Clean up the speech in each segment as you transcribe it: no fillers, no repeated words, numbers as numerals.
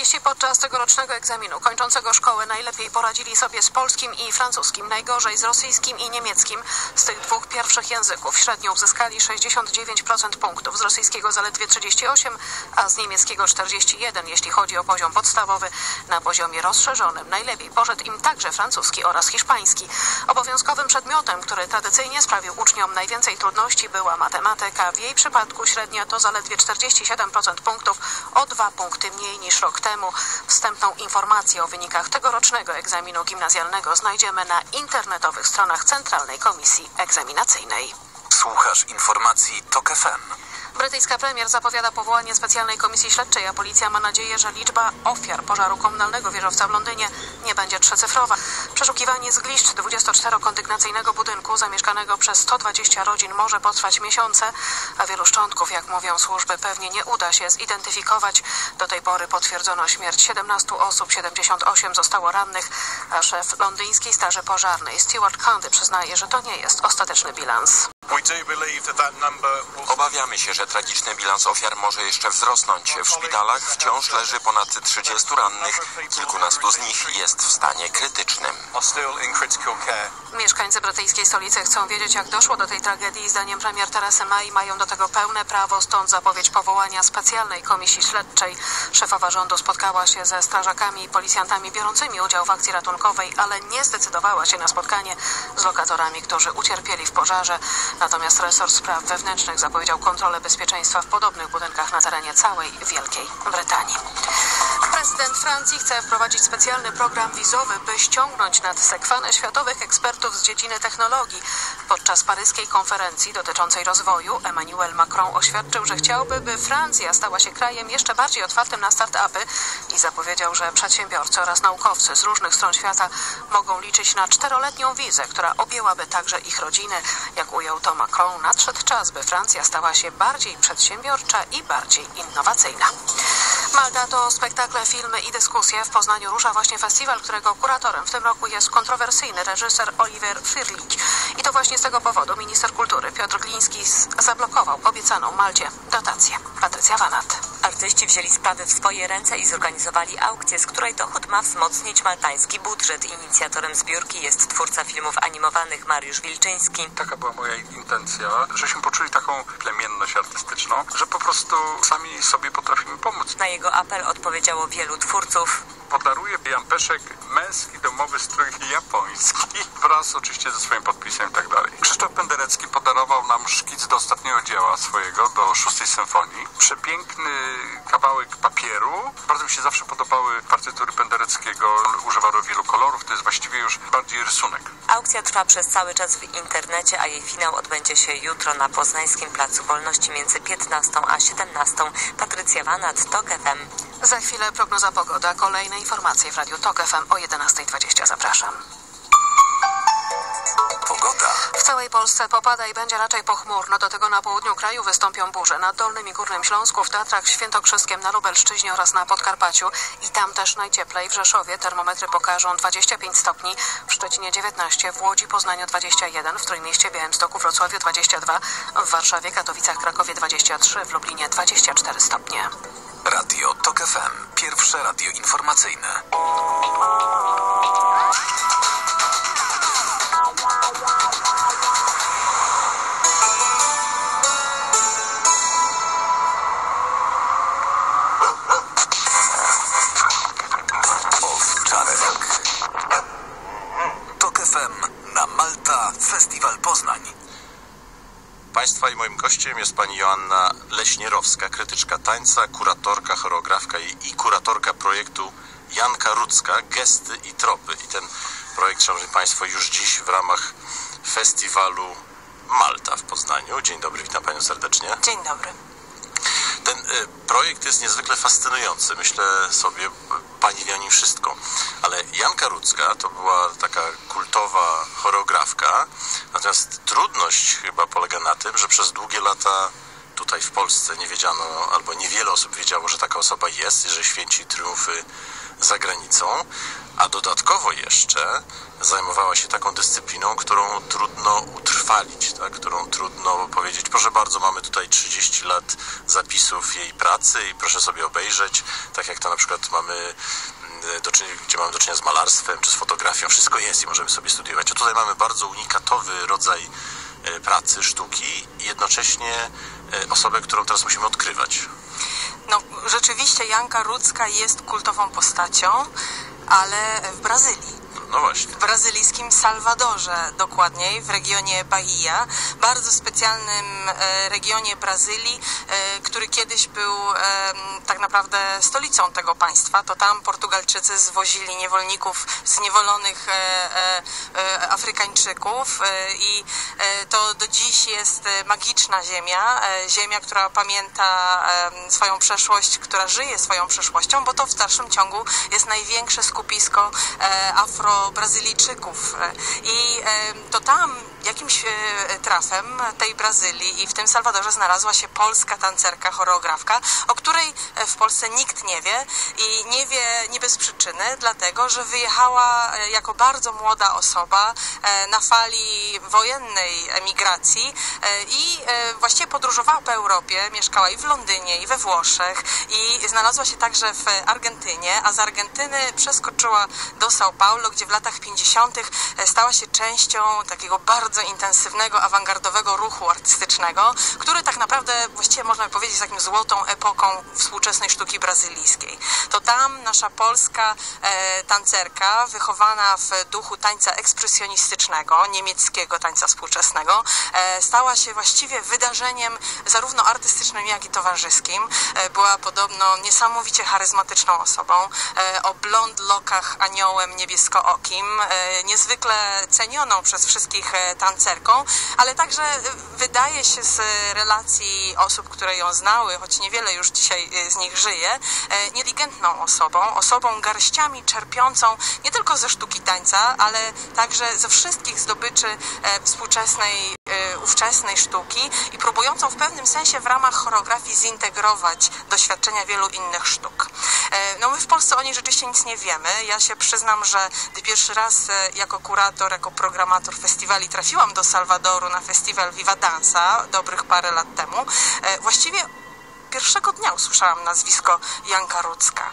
Licealiści podczas tegorocznego egzaminu kończącego szkołę najlepiej poradzili sobie z polskim i francuskim, najgorzej z rosyjskim i niemieckim. Z tych dwóch pierwszych języków średnio uzyskali 69% punktów, z rosyjskiego zaledwie 38%, a z niemieckiego 41%, jeśli chodzi o poziom podstawowy. Na poziomie rozszerzonym najlepiej poszedł im także francuski oraz hiszpański. Obowiązkowym przedmiotem, który tradycyjnie sprawił uczniom najwięcej trudności, była matematyka. W jej przypadku średnia to zaledwie 47% punktów, o 2 punkty mniej niż rok temu. Wstępną informację o wynikach tegorocznego egzaminu gimnazjalnego znajdziemy na internetowych stronach Centralnej Komisji Egzaminacyjnej. Słuchasz informacji TOK FM. Brytyjska premier zapowiada powołanie specjalnej komisji śledczej, a policja ma nadzieję, że liczba ofiar pożaru komunalnego wieżowca w Londynie nie będzie trzycyfrowa. Przeszukiwanie zgliszcz 24-kondygnacyjnego budynku zamieszkanego przez 120 rodzin może potrwać miesiące, a wielu szczątków, jak mówią służby, pewnie nie uda się zidentyfikować. Do tej pory potwierdzono śmierć 17 osób, 78 zostało rannych, a szef londyńskiej straży pożarnej Stuart Condy przyznaje, że to nie jest ostateczny bilans. Obawiamy się, że tragiczny bilans ofiar może jeszcze wzrosnąć. W szpitalach wciąż leży ponad 30 rannych, kilkunastu z nich jest w stanie krytycznym. Mieszkańcy brytyjskiej stolicy chcą wiedzieć, jak doszło do tej tragedii. Zdaniem premier Teresy May mają do tego pełne prawo, stąd zapowiedź powołania specjalnej komisji śledczej. Szefowa rządu spotkała się ze strażakami i policjantami biorącymi udział w akcji ratunkowej, ale nie zdecydowała się na spotkanie z lokatorami, którzy ucierpieli w pożarze. Natomiast resort spraw wewnętrznych zapowiedział kontrolę bezpieczeństwa w podobnych budynkach na terenie całej Wielkiej Brytanii. Prezydent Francji chce wprowadzić specjalny program wizowy, by ściągnąć nad sekwanę światowych ekspertów z dziedziny technologii. Podczas paryskiej konferencji dotyczącej rozwoju Emmanuel Macron oświadczył, że chciałby, by Francja stała się krajem jeszcze bardziej otwartym na start-upy i zapowiedział, że przedsiębiorcy oraz naukowcy z różnych stron świata mogą liczyć na 4-letnią wizę, która objęłaby także ich rodziny. Jak ujął to Macron, nadszedł czas, by Francja stała się bardziej przedsiębiorcza i bardziej innowacyjna. Malta to spektakle, filmy i dyskusje. W Poznaniu rusza właśnie festiwal, którego kuratorem w tym roku jest kontrowersyjny reżyser Oliver Frljić. I to właśnie z tego powodu minister kultury Piotr Gliński zablokował obiecaną Malcie dotację. Patrycja Wanat. Artyści wzięli sprawy w swoje ręce i zorganizowali aukcję, z której dochód ma wzmocnić maltański budżet. Inicjatorem zbiórki jest twórca filmów animowanych Mariusz Wilczyński. Taka była moja intencja, żeśmy poczuli taką plemienność artystyczną, że po prostu sami sobie potrafimy pomóc. Na jego apel odpowiedziało wielu twórców. Podaruję Jan Peszek męski domowy strój japoński wraz oczywiście ze swoim podpisem i tak dalej. Krzysztof Penderecki podarował nam szkic do ostatniego dzieła swojego, do 6. symfonii. Przepiękny kawałek papieru. Bardzo mi się zawsze podobały partytury Pendereckiego. Używał wielu kolorów, to jest właściwie już bardziej rysunek. Aukcja trwa przez cały czas w internecie, a jej finał odbędzie się jutro na Poznańskim Placu Wolności między 15 a 17. Patrycja Wanat, TOK FM. Za chwilę prognoza pogody. Kolejne informacje w Radiu TOK FM o 11:20. Zapraszam. Pogoda. W całej Polsce popada i będzie raczej pochmurno. Do tego na południu kraju wystąpią burze. Na Dolnym i Górnym Śląsku, w Tatrach Świętokrzyskiem, na Lubelszczyźnie oraz na Podkarpaciu. I tam też najcieplej. W Rzeszowie termometry pokażą 25 stopni, w Szczecinie 19, w Łodzi, Poznaniu 21, w Trójmieście, Białymstoku, Wrocławiu 22, w Warszawie, Katowicach, Krakowie 23, w Lublinie 24 stopnie. Radio TOK FM. Pierwsze radio informacyjne. Owczarek. TOK FM na Malta Festiwal Poznań. Państwa i moim gościem jest pani Joanna Leśnierowska, krytyczka tańca, kuratorka, choreografka i kuratorka projektu Janka Rudzka, Gesty i Tropy. I ten projekt, szanowni państwo, już dziś w ramach festiwalu Malta w Poznaniu. Dzień dobry, witam panią serdecznie. Dzień dobry. Ten projekt jest niezwykle fascynujący. Myślę sobie, pani wie o nim wszystko. Ale Janka Rudzka to była taka kultowa choreografka. Natomiast trudność chyba polega na tym, że przez długie lata tutaj w Polsce nie wiedziano, albo niewiele osób wiedziało, że taka osoba jest i że święci triumfy za granicą. A dodatkowo jeszcze zajmowała się taką dyscypliną, którą trudno utrwalić, tak? Którą trudno powiedzieć, proszę bardzo, mamy tutaj 30 lat zapisów jej pracy i proszę sobie obejrzeć, tak jak to na przykład mamy gdzie mamy do czynienia z malarstwem czy z fotografią, wszystko jest i możemy sobie studiować. A tutaj mamy bardzo unikatowy rodzaj pracy, sztuki i jednocześnie osobę, którą teraz musimy odkrywać. No, rzeczywiście Janka Rudzka jest kultową postacią, ale w Brazylii. No właśnie. W brazylijskim Salwadorze, dokładniej, w regionie Bahia, bardzo specjalnym regionie Brazylii, który kiedyś był tak naprawdę stolicą tego państwa. To tam Portugalczycy zwozili niewolników, zniewolonych Afrykańczyków i to do dziś jest magiczna ziemia, ziemia, która pamięta swoją przeszłość, która żyje swoją przeszłością, bo to w dalszym ciągu jest największe skupisko Afro-Brazylijczyków i to tam jakimś trafem tej Brazylii i w tym Salwadorze znalazła się polska tancerka, choreografka, o której w Polsce nikt nie wie i nie wie nie bez przyczyny, dlatego że wyjechała jako bardzo młoda osoba na fali wojennej emigracji i właściwie podróżowała po Europie, mieszkała i w Londynie, i we Włoszech i znalazła się także w Argentynie, a z Argentyny przeskoczyła do São Paulo, gdzie w latach 50. stała się częścią takiego bardzo intensywnego, awangardowego ruchu artystycznego, który tak naprawdę właściwie można powiedzieć jest taką złotą epoką współczesnej sztuki brazylijskiej. To tam nasza polska tancerka, wychowana w duchu tańca ekspresjonistycznego, niemieckiego tańca współczesnego, stała się właściwie wydarzeniem zarówno artystycznym, jak i towarzyskim. Była podobno niesamowicie charyzmatyczną osobą, o blond lokach aniołem niebieskookim, niezwykle cenioną przez wszystkich tancerką, ale także wydaje się z relacji osób, które ją znały, choć niewiele już dzisiaj z nich żyje, inteligentną osobą garściami czerpiącą nie tylko ze sztuki tańca, ale także ze wszystkich zdobyczy współczesnej, ówczesnej sztuki i próbującą w pewnym sensie w ramach choreografii zintegrować doświadczenia wielu innych sztuk. No my w Polsce o niej rzeczywiście nic nie wiemy. Ja się przyznam, że gdy pierwszy raz jako kurator, jako programator festiwali trafiłam do Salwadoru na festiwal Viva Dansa dobrych parę lat temu, właściwie pierwszego dnia usłyszałam nazwisko Janka Rudzka.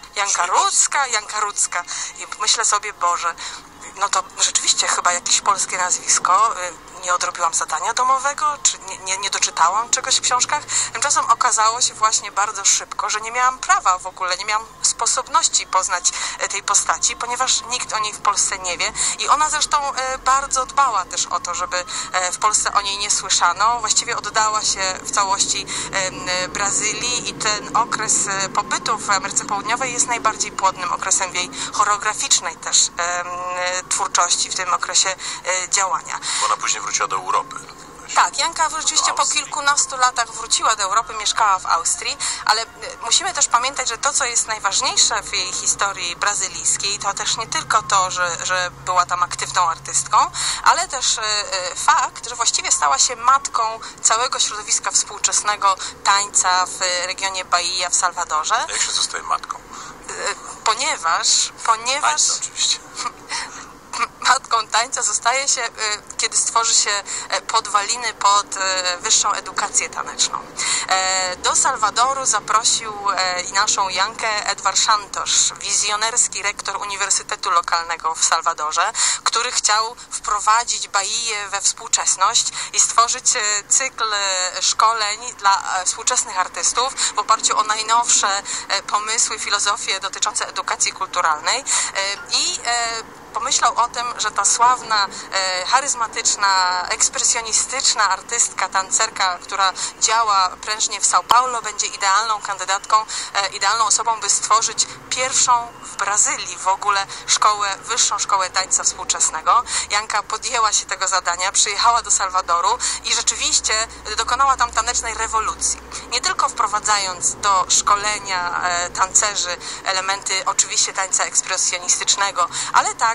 Janka Rudzka. I myślę sobie, Boże, no to rzeczywiście chyba jakieś polskie nazwisko. Nie odrobiłam zadania domowego, czy nie doczytałam czegoś w książkach. Tymczasem okazało się właśnie bardzo szybko, że nie miałam prawa w ogóle, nie miałam sposobności poznać tej postaci, ponieważ nikt o niej w Polsce nie wie i ona zresztą bardzo dbała też o to, żeby w Polsce o niej nie słyszano. Właściwie oddała się w całości Brazylii i ten okres pobytu w Ameryce Południowej jest najbardziej płodnym okresem w jej choreograficznej też twórczości, w tym okresie działania. Ona później wróciła do Europy. Tak, Janka rzeczywiście po kilkunastu latach wróciła do Europy, mieszkała w Austrii, ale musimy też pamiętać, że to, co jest najważniejsze w jej historii brazylijskiej, to też nie tylko to, że była tam aktywną artystką, ale też fakt, że właściwie stała się matką całego środowiska współczesnego tańca w regionie Bahia w Salwadorze. Jak się zostaje matką? Ponieważ tańca, oczywiście. Matką tańca zostaje się, kiedy stworzy się podwaliny pod wyższą edukację taneczną. Do Salwadoru zaprosił naszą Jankę Edward Santos, wizjonerski rektor Uniwersytetu Lokalnego w Salwadorze, który chciał wprowadzić Bahię we współczesność i stworzyć cykl szkoleń dla współczesnych artystów w oparciu o najnowsze pomysły, filozofie dotyczące edukacji kulturalnej i pomyślał o tym, że ta sławna, charyzmatyczna, ekspresjonistyczna artystka, tancerka, która działa prężnie w São Paulo, będzie idealną kandydatką, idealną osobą, by stworzyć pierwszą w Brazylii w ogóle wyższą szkołę tańca współczesnego. Janka podjęła się tego zadania, przyjechała do Salwadoru i rzeczywiście dokonała tam tanecznej rewolucji. Nie tylko wprowadzając do szkolenia tancerzy elementy oczywiście tańca ekspresjonistycznego, ale także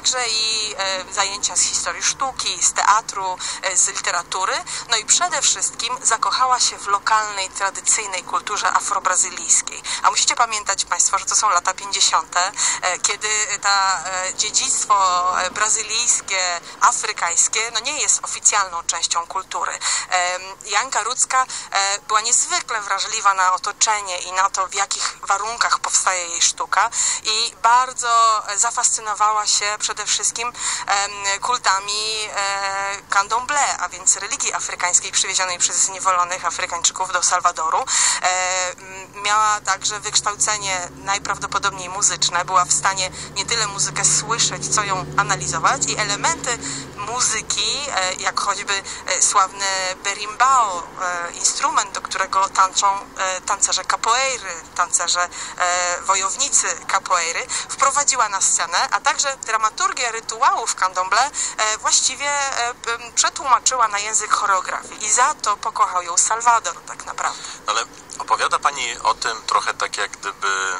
także i zajęcia z historii sztuki, z teatru, z literatury. No i przede wszystkim zakochała się w lokalnej, tradycyjnej kulturze afrobrazylijskiej. A musicie pamiętać Państwo, że to są lata 50., kiedy dziedzictwo brazylijskie, afrykańskie, no nie jest oficjalną częścią kultury. Janka Rudzka była niezwykle wrażliwa na otoczenie i na to, w jakich warunkach powstaje jej sztuka i bardzo zafascynowała się przede wszystkim kultami candomblé, a więc religii afrykańskiej przywiezionej przez zniewolonych Afrykańczyków do Salwadoru. Miała także wykształcenie najprawdopodobniej muzyczne, była w stanie nie tyle muzykę słyszeć, co ją analizować i elementy muzyki, jak choćby sławny berimbau, instrument, do którego tańczą tancerze capoeiry, tancerze wojownicy capoeiry, wprowadziła na scenę, a także dramaturgię rytuałów candomblé właściwie przetłumaczyła na język choreografii i za to pokochał ją Salwador tak naprawdę. Ale opowiada Pani o tym trochę tak, jak gdyby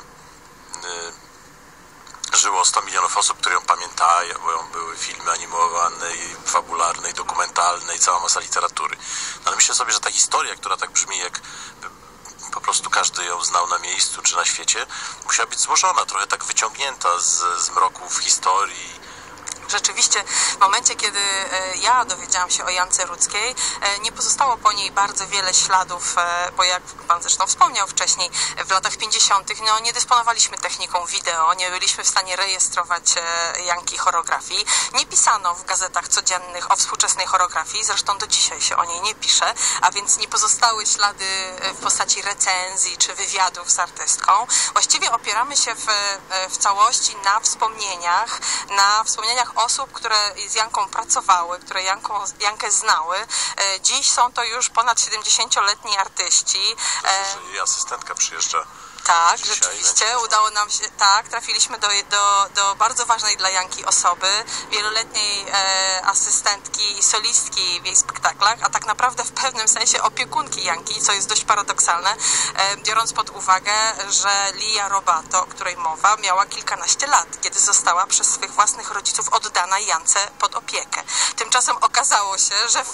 żyło 100 milionów osób, które ją pamiętają, bo były filmy animowane, i fabularne, i dokumentalne, i cała masa literatury. No ale myślę sobie, że ta historia, która tak brzmi, jak po prostu każdy ją znał na miejscu czy na świecie, musiała być złożona, trochę tak wyciągnięta z mroków historii. Rzeczywiście w momencie, kiedy ja dowiedziałam się o Jance Rudzkiej, nie pozostało po niej bardzo wiele śladów, bo jak Pan zresztą wspomniał wcześniej, w latach 50. nie dysponowaliśmy techniką wideo, nie byliśmy w stanie rejestrować Janki choreografii, nie pisano w gazetach codziennych o współczesnej choreografii, zresztą do dzisiaj się o niej nie pisze, a więc nie pozostały ślady w postaci recenzji czy wywiadów z artystką. Właściwie opieramy się w całości na wspomnieniach osób, które z Janką pracowały, które Jankę znały. Dziś są to już ponad 70-letni artyści. Że jej asystentka przyjeżdża. Tak, rzeczywiście udało nam się, tak, trafiliśmy do bardzo ważnej dla Janki osoby, wieloletniej asystentki i solistki w jej spektaklach, a tak naprawdę w pewnym sensie opiekunki Janki, co jest dość paradoksalne, biorąc pod uwagę, że Lia Robato, o której mowa, miała kilkanaście lat, kiedy została przez swych własnych rodziców oddana Jance pod opiekę. Tymczasem okazało się, że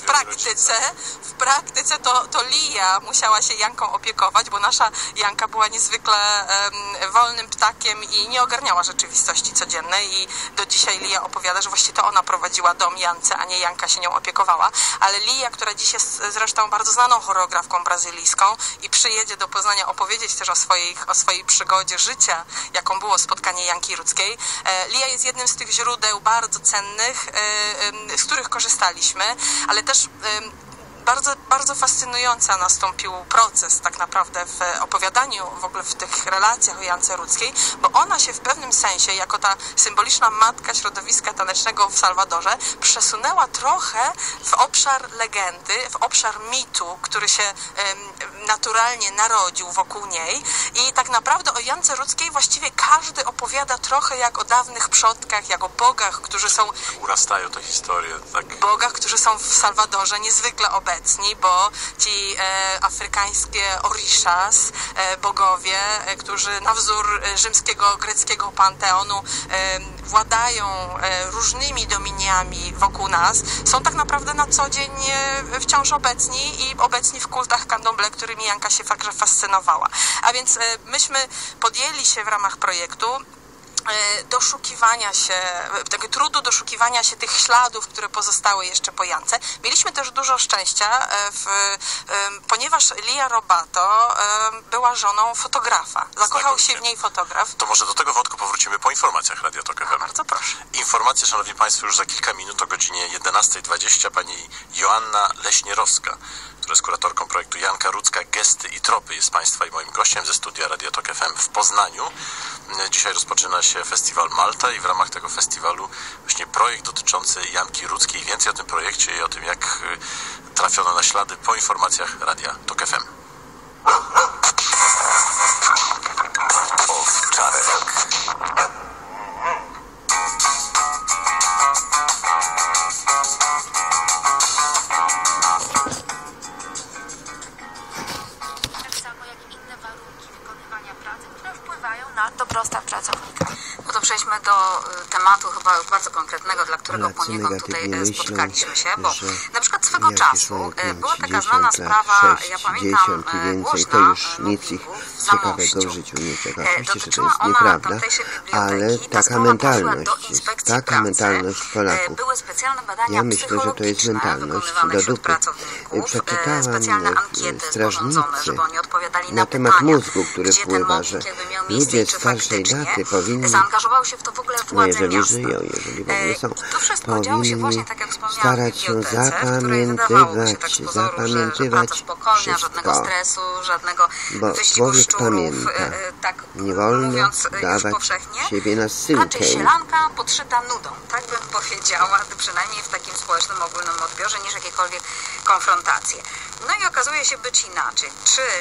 w praktyce to Lia musiała się Janką opiekować, bo nasza Janka była niezwykle wolnym ptakiem i nie ogarniała rzeczywistości codziennej i do dzisiaj Lia opowiada, że właściwie to ona prowadziła dom Jance, a nie Janka się nią opiekowała, ale Lia, która dziś jest zresztą bardzo znaną choreografką brazylijską i przyjedzie do Poznania opowiedzieć też o swojej przygodzie życia, jaką było spotkanie Janki Rudzkiej. Lia jest jednym z tych źródeł bardzo cennych, z których korzystaliśmy, ale też bardzo, bardzo fascynująca nastąpił proces tak naprawdę w opowiadaniu, w ogóle w tych relacjach o Jance Rudzkiej, bo ona się w pewnym sensie, jako ta symboliczna matka środowiska tanecznego w Salwadorze, przesunęła trochę w obszar legendy, w obszar mitu, który się naturalnie narodził wokół niej i tak naprawdę o Jance Rudzkiej właściwie każdy opowiada trochę jak o dawnych przodkach, jak o bogach, którzy są... Urastają te historie, tak? Bogach, którzy są w Salwadorze niezwykle obecni, bo ci afrykańskie orishas, bogowie, którzy na wzór rzymskiego, greckiego panteonu władają różnymi dominiami wokół nas, są tak naprawdę na co dzień wciąż obecni i obecni w kultach candomblé, którymi Janka się także fascynowała. A więc myśmy podjęli się w ramach projektu doszukiwania się, tego trudu doszukiwania się tych śladów, które pozostały jeszcze po Jance. Mieliśmy też dużo szczęścia, ponieważ Lia Robato była żoną fotografa. Zakochał się w niej fotograf. To może do tego wątku powrócimy po informacjach Radio Tok FM. Bardzo proszę. Informacje, szanowni państwo, już za kilka minut o godzinie 11:20 pani Joanna Leśnierowska, która jest kuratorką projektu Janka Rudzka, Gesty i Tropy, jest państwa i moim gościem ze studia Radio Tok FM w Poznaniu. Dzisiaj rozpoczyna się festiwal Malta i w ramach tego festiwalu właśnie projekt dotyczący Janki Rudzkiej. Więcej o tym projekcie i o tym, jak trafiono na ślady, po informacjach Radia Tok FM. Owczarek. dobrostan pracownika. No to przejdźmy do tematu chyba bardzo konkretnego. którego Polacy poniekąd negatywnie tutaj myślą, spotkaliśmy się, bo że na przykład swego jaki czasu człowiek musi była taka 10 znana lat, sprawa, 6, ja pamiętam, 10 i więcej, głośna, to już nic ich mobbingu w ciekawego Zamościu. w życiu nie czeka. Oczywiście, że to Dotyczyła jest ona nieprawda, tamtejszej ale biblioteki. Ta taka sprawa trafiła mentalność do jest, inspekcji taka pracy. mentalność Polaków. Były specjalne badania Ja myślę, że to jest psychologiczne mentalność wykonywane do wśród dupy. pracowników, Przeczytałam specjalne ankiety sporządzone, strażnicy żeby oni odpowiadali na temat pytania, mózgu, który gdzie ten wpływa, że mobbing jakby miał miejsce ludzie i czy starszej faktycznie daty powinni, zaangażowały się w to w ogóle no władze jeżeli miasta. żyją, jeżeli w ogóle są, To wszystko działo się właśnie, powinni tak jak wspomniałam, w starać się bibliotece, w której wydawało się tak z pozoru, że zapamiętywać praca spokojna, żadnego wszystko. stresu, żadnego Bo wyścigu człowiek szczurów, pamięta. tak Nie wolno mówiąc już dawać powszechnie. siebie na syłkę. Raczej sielanka podszyta nudą, tak bym powiedziała, przynajmniej w takim społecznym, ogólnym odbiorze, niż jakiekolwiek konfrontacje. No i okazuje się być inaczej.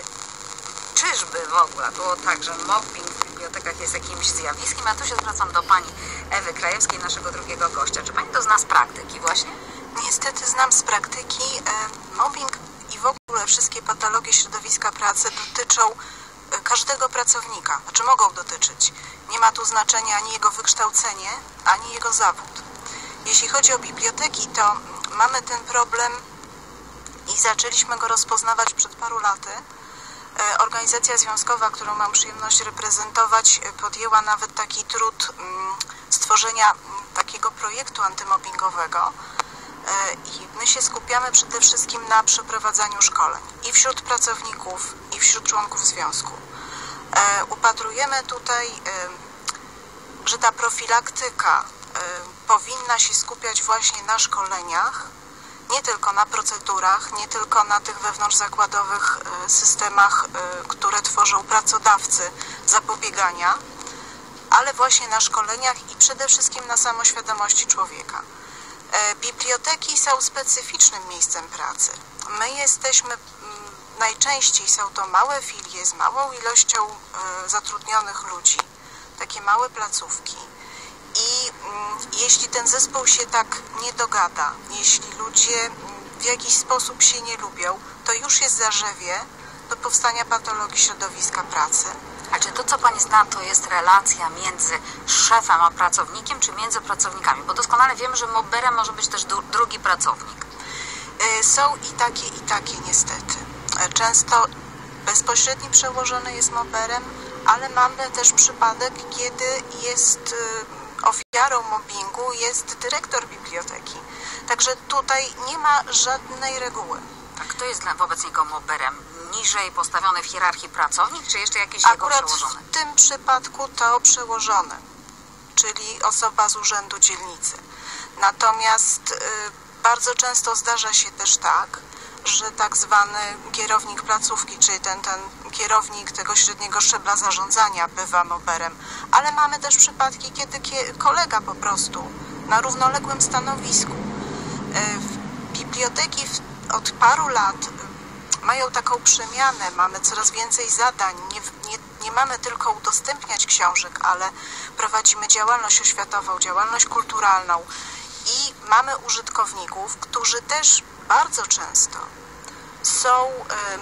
Czyżby w ogóle było tak, że mobbing w bibliotekach jest jakimś zjawiskiem? A tu się zwracam do pani Ewy Krajewskiej, naszego drugiego gościa. Czy pani to zna z praktyki właśnie? Niestety znam z praktyki. Mobbing i w ogóle wszystkie patologie środowiska pracy dotyczą każdego pracownika. Znaczy mogą dotyczyć. Nie ma tu znaczenia ani jego wykształcenie, ani jego zawód. Jeśli chodzi o biblioteki, to mamy ten problem i zaczęliśmy go rozpoznawać przed paru laty. Organizacja związkowa, którą mam przyjemność reprezentować, podjęła nawet taki trud stworzenia takiego projektu antymobbingowego i my się skupiamy przede wszystkim na przeprowadzaniu szkoleń i wśród pracowników, i wśród członków związku. Upatrujemy tutaj, że ta profilaktyka powinna się skupiać właśnie na szkoleniach, nie tylko na procedurach, nie tylko na tych wewnątrzzakładowych systemach, które tworzą pracodawcy zapobiegania, ale właśnie na szkoleniach i przede wszystkim na samoświadomości człowieka. Biblioteki są specyficznym miejscem pracy. My jesteśmy, najczęściej są to małe filie z małą ilością zatrudnionych ludzi, takie małe placówki. I jeśli ten zespół się tak nie dogada, jeśli ludzie w jakiś sposób się nie lubią, to już jest zarzewie do powstania patologii środowiska pracy. A czy to, co pani zna, to jest relacja między szefem a pracownikiem, czy między pracownikami? Bo doskonale wiemy, że mobberem może być też drugi pracownik. Są i takie niestety. Często bezpośredni przełożony jest mobberem, ale mamy też przypadek, kiedy jest ofiarą mobbingu jest dyrektor biblioteki. Także tutaj nie ma żadnej reguły. A kto jest wobec niego mobberem? Niżej postawiony w hierarchii pracownik, czy jeszcze jakiś Akurat jego przełożony? w tym przypadku to przełożony, czyli osoba z urzędu dzielnicy. Natomiast bardzo często zdarza się też tak, że tak zwany kierownik placówki, czyli ten kierownik tego średniego szczebla zarządzania bywa mobberem, ale mamy też przypadki, kiedy kolega po prostu na równoległym stanowisku. Biblioteki od paru lat mają taką przemianę, mamy coraz więcej zadań, nie mamy tylko udostępniać książek, ale prowadzimy działalność oświatową, działalność kulturalną i mamy użytkowników, którzy też bardzo często są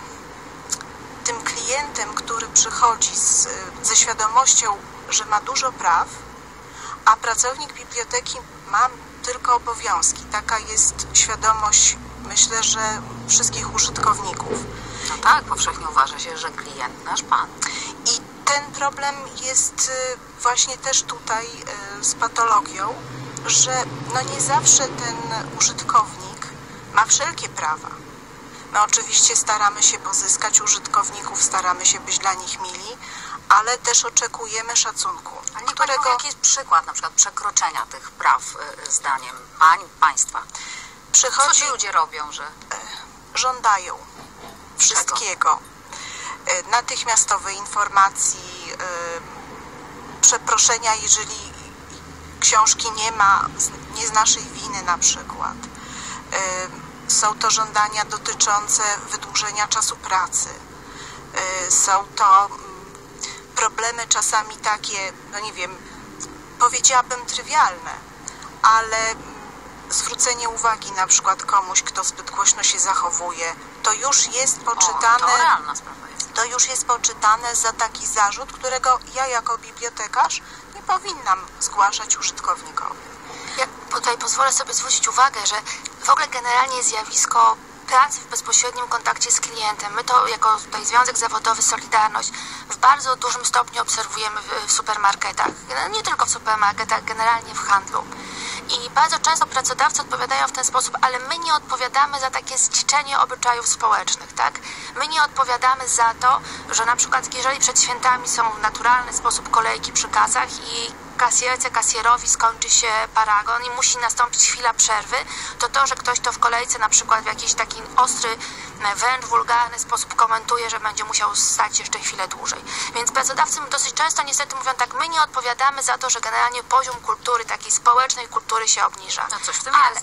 tym klientem, który przychodzi ze świadomością, że ma dużo praw, a pracownik biblioteki ma tylko obowiązki. Taka jest świadomość, myślę, że wszystkich użytkowników. No tak, powszechnie uważa się, że klient nasz pan. I ten problem jest właśnie też tutaj z patologią, że no nie zawsze ten użytkownik ma wszelkie prawa. My oczywiście staramy się pozyskać użytkowników, staramy się być dla nich mili, ale też oczekujemy szacunku. A niech pani powie, jaki jest przykład na przykład przekroczenia tych praw zdaniem państwa? Co ci ludzie robią, że żądają wszystkiego. Natychmiastowej informacji, przeproszenia, jeżeli książki nie z naszej winy na przykład. Są to żądania dotyczące wydłużenia czasu pracy. Są to problemy czasami takie, no nie wiem, powiedziałabym trywialne, ale zwrócenie uwagi na przykład komuś, kto zbyt głośno się zachowuje, to już jest poczytane. to realna sprawa jest. To już jest poczytane za taki zarzut, którego ja jako bibliotekarz nie powinnam zgłaszać użytkownikowi. Tutaj pozwolę sobie zwrócić uwagę, że w ogóle generalnie zjawisko pracy w bezpośrednim kontakcie z klientem, my to jako tutaj Związek Zawodowy Solidarność w bardzo dużym stopniu obserwujemy w supermarketach, nie tylko w supermarketach, generalnie w handlu. I bardzo często pracodawcy odpowiadają w ten sposób, ale my nie odpowiadamy za takie zdziczenie obyczajów społecznych, tak? My nie odpowiadamy za to, że na przykład jeżeli przed świętami są w naturalny sposób kolejki przy kasach i kasjerce, kasjerowi skończy się paragon i musi nastąpić chwila przerwy, to, że ktoś to w kolejce na przykład w jakiś taki ostry, wręcz wulgarny sposób komentuje, że będzie musiał stać jeszcze chwilę dłużej. Więc pracodawcy dosyć często niestety mówią tak, my nie odpowiadamy za to, że generalnie poziom kultury, takiej społecznej kultury się obniża. No coś w tym jest.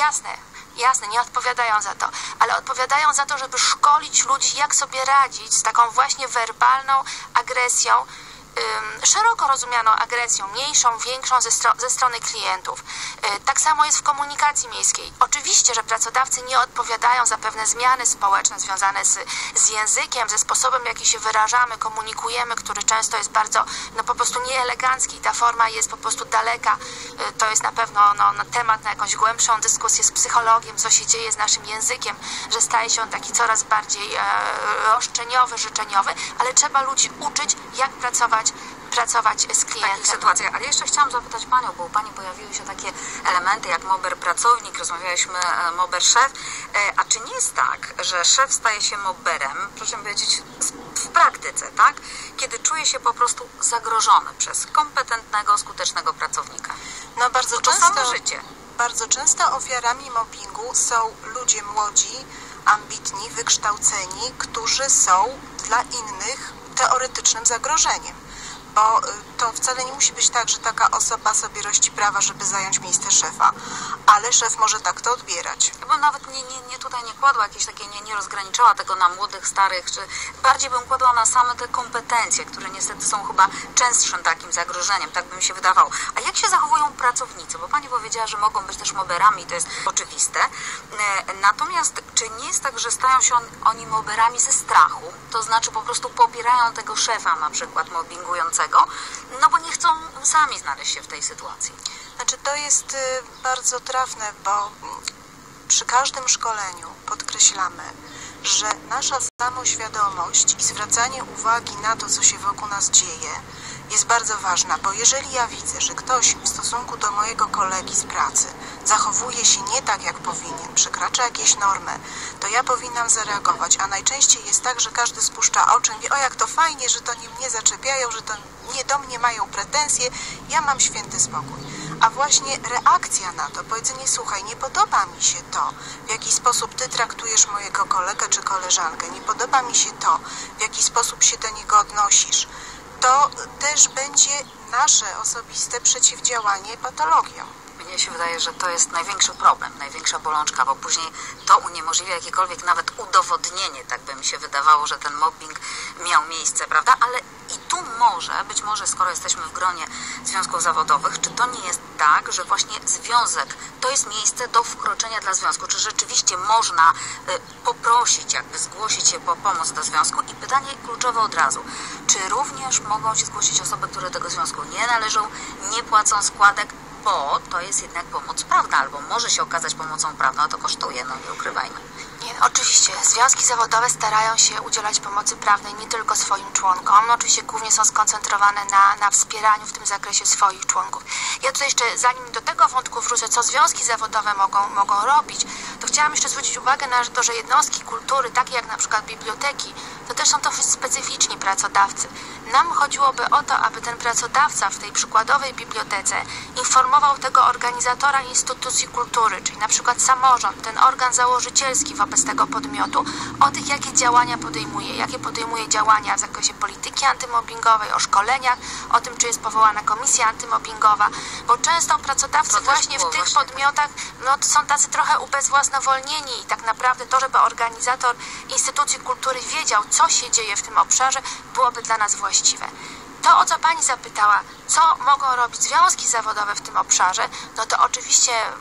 Jasne, nie odpowiadają za to, ale odpowiadają za to, żeby szkolić ludzi, jak sobie radzić z taką właśnie werbalną agresją, szeroko rozumianą agresją, mniejszą, większą ze strony klientów. Tak samo jest w komunikacji miejskiej. Oczywiście, że pracodawcy nie odpowiadają za pewne zmiany społeczne związane z językiem, ze sposobem, w jaki się wyrażamy, komunikujemy, który często jest bardzo po prostu nieelegancki i ta forma jest po prostu daleka. To jest na pewno temat na jakąś głębszą dyskusję z psychologiem, co się dzieje z naszym językiem, że staje się on taki coraz bardziej roszczeniowy, życzeniowy, ale trzeba ludzi uczyć, jak pracować z klientem. W takich sytuacjach. Ale jeszcze chciałam zapytać Panią, bo u Pani pojawiły się takie elementy jak mober pracownik, rozmawialiśmy mober szef, a czy nie jest tak, że szef staje się moberem, proszę powiedzieć, w praktyce, tak? Kiedy czuje się po prostu zagrożony przez kompetentnego, skutecznego pracownika? No Bardzo często ofiarami mobbingu są ludzie młodzi, ambitni, wykształceni, którzy są dla innych teoretycznym zagrożeniem. Bo to wcale nie musi być tak, że taka osoba sobie rości prawa, żeby zająć miejsce szefa, ale szef może tak to odbierać. Ja bym nawet tutaj nie kładła jakieś takie, nie rozgraniczała tego na młodych, starych, czy bardziej bym kładła na same te kompetencje, które niestety są chyba częstszym takim zagrożeniem, tak by mi się wydawało. A jak się zachowują pracownicy? Bo Pani powiedziała, że mogą być też moberami, to jest oczywiste. Natomiast czy nie jest tak, że stają się oni moberami ze strachu? To znaczy po prostu popierają tego szefa na przykład mobbingującego, no bo nie chcą sami znaleźć się w tej sytuacji. Znaczy to jest bardzo trafne, bo przy każdym szkoleniu podkreślamy, że nasza samoświadomość i zwracanie uwagi na to, co się wokół nas dzieje, jest bardzo ważna, bo jeżeli ja widzę, że ktoś w stosunku do mojego kolegi z pracy zachowuje się nie tak, jak powinien, przekracza jakieś normy, to ja powinnam zareagować, a najczęściej jest tak, że każdy spuszcza oczy i mówi, o jak to fajnie, że to nie mnie zaczepiają, że to nie do mnie mają pretensje, ja mam święty spokój. A właśnie reakcja na to, powiedzenie, słuchaj, nie podoba mi się to, w jaki sposób ty traktujesz mojego kolegę czy koleżankę, nie podoba mi się to, w jaki sposób się do niego odnosisz, to też będzie nasze osobiste przeciwdziałanie patologiom. Mnie się wydaje, że to jest największy problem, największa bolączka, bo później to uniemożliwia jakiekolwiek nawet udowodnienie, tak by mi się wydawało, że ten mobbing miał miejsce, prawda? Ale i tu być może skoro jesteśmy w gronie związków zawodowych, czy to nie jest tak, że właśnie związek to jest miejsce do wkroczenia dla związku? Czy rzeczywiście można poprosić, jakby zgłosić się po pomoc do związku? I pytanie kluczowe od razu. Czy również mogą się zgłosić osoby, które do tego związku nie należą, nie płacą składek, bo to jest jednak pomoc prawna, albo może się okazać pomocą prawną, a to kosztuje, no nie ukrywajmy. Nie, oczywiście, związki zawodowe starają się udzielać pomocy prawnej nie tylko swoim członkom, no oczywiście głównie są skoncentrowane na wspieraniu w tym zakresie swoich członków. Ja tutaj jeszcze, zanim do tego wątku wrócę, co związki zawodowe mogą robić, to chciałam jeszcze zwrócić uwagę na to, że jednostki kultury, takie jak na przykład biblioteki, to też są dosyć specyficzni pracodawcy. Nam chodziłoby o to, aby ten pracodawca w tej przykładowej bibliotece informował tego organizatora instytucji kultury, czyli na przykład samorząd, ten organ założycielski wobec tego podmiotu, o tych, jakie działania podejmuje działania w zakresie polityki antymobbingowej, o szkoleniach, o tym, czy jest powołana komisja antymobbingowa, bo często pracodawcy właśnie w tych podmiotach to są tacy trochę ubezwłasnowolnieni i tak naprawdę to, żeby organizator instytucji kultury wiedział, co się dzieje w tym obszarze, byłoby dla nas właściwe. To, o co Pani zapytała, co mogą robić związki zawodowe w tym obszarze, no to oczywiście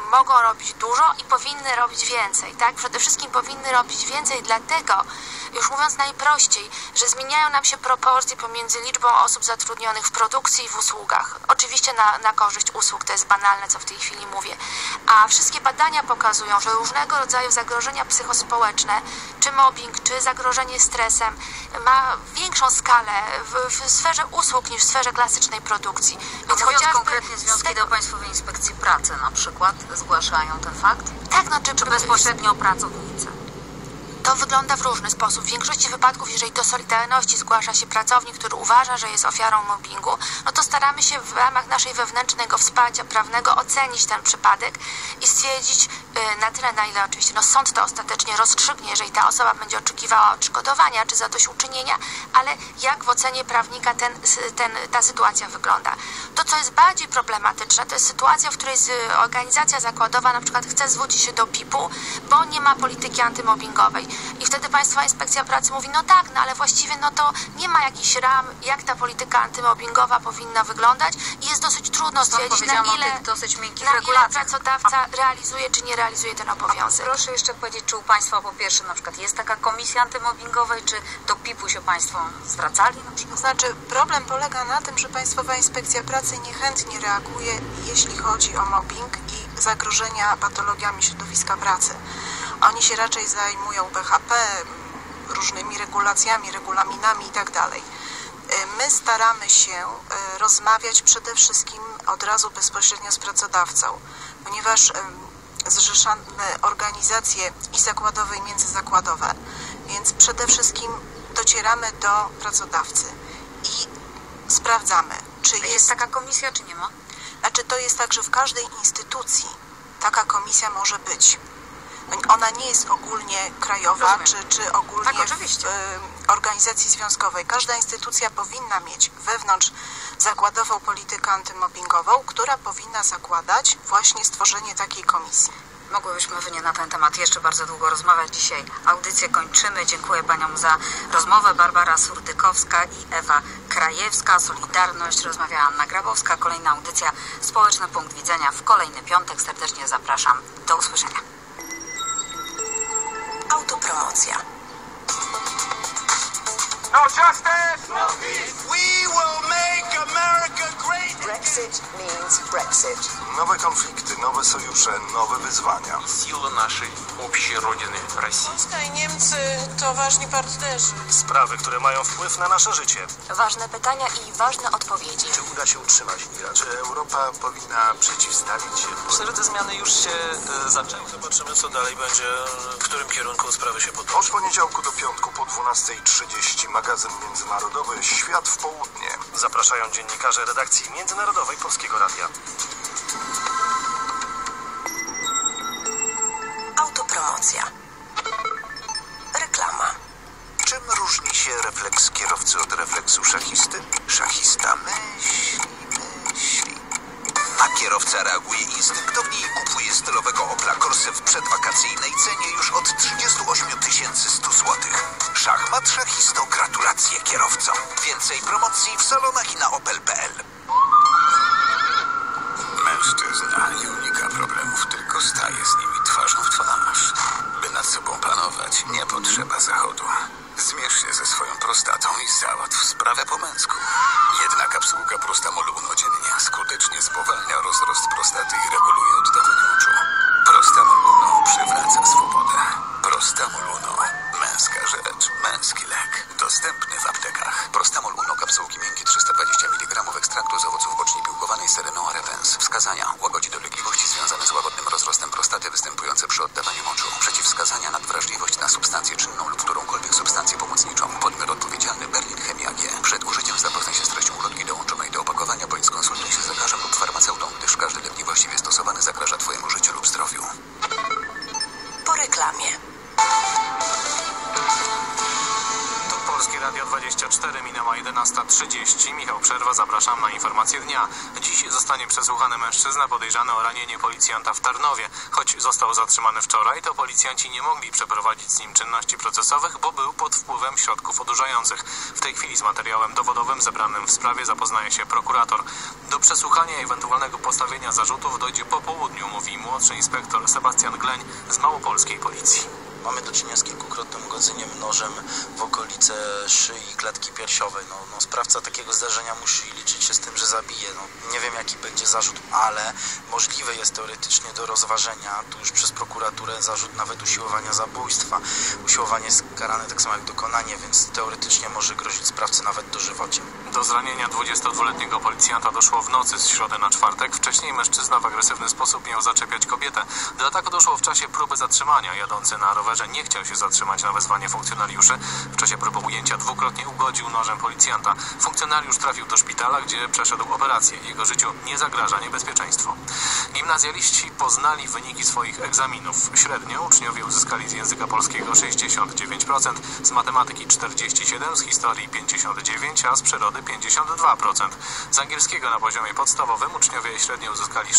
mogą robić dużo i powinny robić więcej, tak? Przede wszystkim powinny robić więcej dlatego, już mówiąc najprościej, że zmieniają nam się proporcje pomiędzy liczbą osób zatrudnionych w produkcji i w usługach. Oczywiście na korzyść usług, to jest banalne, co w tej chwili mówię. A wszystkie badania pokazują, że różnego rodzaju zagrożenia psychospołeczne, czy mobbing, czy zagrożenie stresem ma większą skalę w sferze usług niż w sferze klasycznej produkcji. Więc mówiąc konkretnie, związki do Państwowej Inspekcji Pracy na przykład zgłaszają ten fakt? Tak, czy bezpośrednio pracownicy? To wygląda w różny sposób. W większości wypadków, jeżeli do Solidarności zgłasza się pracownik, który uważa, że jest ofiarą mobbingu, no to staramy się w ramach naszej wewnętrznego wsparcia prawnego ocenić ten przypadek i stwierdzić na tyle, na ile oczywiście sąd to ostatecznie rozstrzygnie, jeżeli ta osoba będzie oczekiwała odszkodowania czy zadośćuczynienia, ale jak w ocenie prawnika ta sytuacja wygląda. To, co jest bardziej problematyczne, to jest sytuacja, w której organizacja zakładowa na przykład chce zwrócić się do PIP-u, bo nie ma polityki antymobbingowej. I wtedy Państwowa Inspekcja Pracy mówi, no tak, no ale właściwie no to nie ma jakichś ram, jak ta polityka antymobbingowa powinna wyglądać i jest dosyć trudno stwierdzić, na ile pracodawca realizuje czy nie realizuje ten obowiązek. Proszę jeszcze powiedzieć, czy u Państwa po pierwsze na przykład jest taka komisja antymobbingowej, czy do PIP-u się Państwo zwracali na przykład? To znaczy, problem polega na tym, że Państwowa Inspekcja Pracy niechętnie reaguje, jeśli chodzi o mobbing i zagrożenia patologiami środowiska pracy. Oni się raczej zajmują BHP, różnymi regulacjami, regulaminami itd. My staramy się rozmawiać przede wszystkim od razu bezpośrednio z pracodawcą, ponieważ zrzeszamy organizacje i zakładowe, i międzyzakładowe, więc przede wszystkim docieramy do pracodawcy i sprawdzamy, czy jest taka komisja, czy nie ma? Znaczy, to jest tak, że w każdej instytucji taka komisja może być. Ona nie jest ogólnie krajowa, czy ogólnie tak, w organizacji związkowej. Każda instytucja powinna mieć wewnątrz zakładową politykę antymobbingową, która powinna zakładać właśnie stworzenie takiej komisji. Mogłybyśmy na ten temat jeszcze bardzo długo rozmawiać. Dzisiaj audycję kończymy. Dziękuję Paniom za rozmowę. Barbara Surdykowska i Ewa Krajewska. Solidarność. Rozmawiała Anna Grabowska. Kolejna audycja Społeczny Punkt Widzenia w kolejny piątek. Serdecznie zapraszam. Do usłyszenia. Autopromocja. No justice! No peace! We will make America great! Brexit means Brexit. Nowe konflikty, nowe sojusze, nowe wyzwania. Siły naszej общей rodziny Rosji. Polska i Niemcy to ważni partnerzy. Sprawy, które mają wpływ na nasze życie. Ważne pytania i ważne odpowiedzi. Czy uda się utrzymać mira? Czy Europa powinna przeciwstawić się? Myślę, że te zmiany już się zaczęły. Zobaczymy, co dalej będzie, w którym kierunku sprawy się potoczą. Od poniedziałku do piątku po 12:30 magazyn międzynarodowy Świat w południe. Zapraszają dziennikarze redakcji Międzynarodowej Polskiego Radia. Autopromocja. Reklama. Czym różni się refleks kierowcy od refleksu szachisty? Szachista myśli. A kierowca reaguje instynktownie i kupuje stylowego Opla Corsa w przedwakacyjnej cenie już od 38 100 zł. Szachmat szachisto, gratulacje kierowco. Więcej promocji w salonach i na opel.pl. Mężczyzna nie unika problemów, tylko staje z nimi twarzą w twarz. By nad sobą panować, nie potrzeba zachodu. Zmierz się ze swoją prostatą i załatw sprawę po męsku. Jedna kapsułka Prostamolu Uno dziennie skutecznie spowalnia rozrost prostaty i reguluje oddawanie moczu. Prostamol Uno przywraca swobodę. Prostamol Uno. Męska rzecz, męski lek. Dostępny w aptekach. Prostamol Uno, kapsułki miękkie 320 mg ekstraktu z owoców boczni piłkowanej seryną arepens. Wskazania: łagodzi dolegliwości związane z łagodnym rozrostem prostaty występujące przy oddawaniu moczu. Przeciwwskazania: nadwrażliwość na substancję czynną lub którąkolwiek substancję pomocniczą. Podmiot odpowiedzialny Berlin Chemia AG. Przed użyciem zapoznaj się z treścią ulotki dołączonej do opakowania, bądź skonsultuj się z lekarzem lub farmaceutą, gdyż każdy lek niewłaściwie stosowany zagraża Twojemu życiu lub zdrowiu. Po reklamie. To Polskie Radio 20. 24, minęła 11:30. Michał Przerwa, zapraszam na informacje dnia. Dziś zostanie przesłuchany mężczyzna podejrzany o ranienie policjanta w Tarnowie. Choć został zatrzymany wczoraj, to policjanci nie mogli przeprowadzić z nim czynności procesowych, bo był pod wpływem środków odurzających. W tej chwili z materiałem dowodowym zebranym w sprawie zapoznaje się prokurator. Do przesłuchania i ewentualnego postawienia zarzutów dojdzie po południu, mówi młodszy inspektor Sebastian Gleń z małopolskiej policji. Mamy do czynienia z kilkukrotnym ugodzeniem nożem w okolice szyi i klatki piersiowej. Sprawca takiego zdarzenia musi liczyć się z tym, że zabije. Nie wiem, jaki będzie zarzut, ale możliwe jest teoretycznie do rozważenia tu już przez prokuraturę zarzut nawet usiłowania zabójstwa. Usiłowanie jest karane tak samo jak dokonanie, więc teoretycznie może grozić sprawcy nawet dożywocie. Do zranienia 22-letniego policjanta doszło w nocy z środy na czwartek. Wcześniej mężczyzna w agresywny sposób miał zaczepiać kobietę. Do ataku doszło w czasie próby zatrzymania. Jadący na rowerze nie chciał się zatrzymać na wezwanie funkcjonariuszy. W czasie próby ujęcia dwukrotnie ugodził nożem policjanta. Funkcjonariusz trafił do szpitala, gdzie przeszedł operację. Jego życiu nie zagraża niebezpieczeństwo. Gimnazjaliści poznali wyniki swoich egzaminów. Średnio uczniowie uzyskali z języka polskiego 69%, z matematyki 47%, z historii 59%, a z przyrody 52%. Z angielskiego na poziomie podstawowym uczniowie średnio uzyskali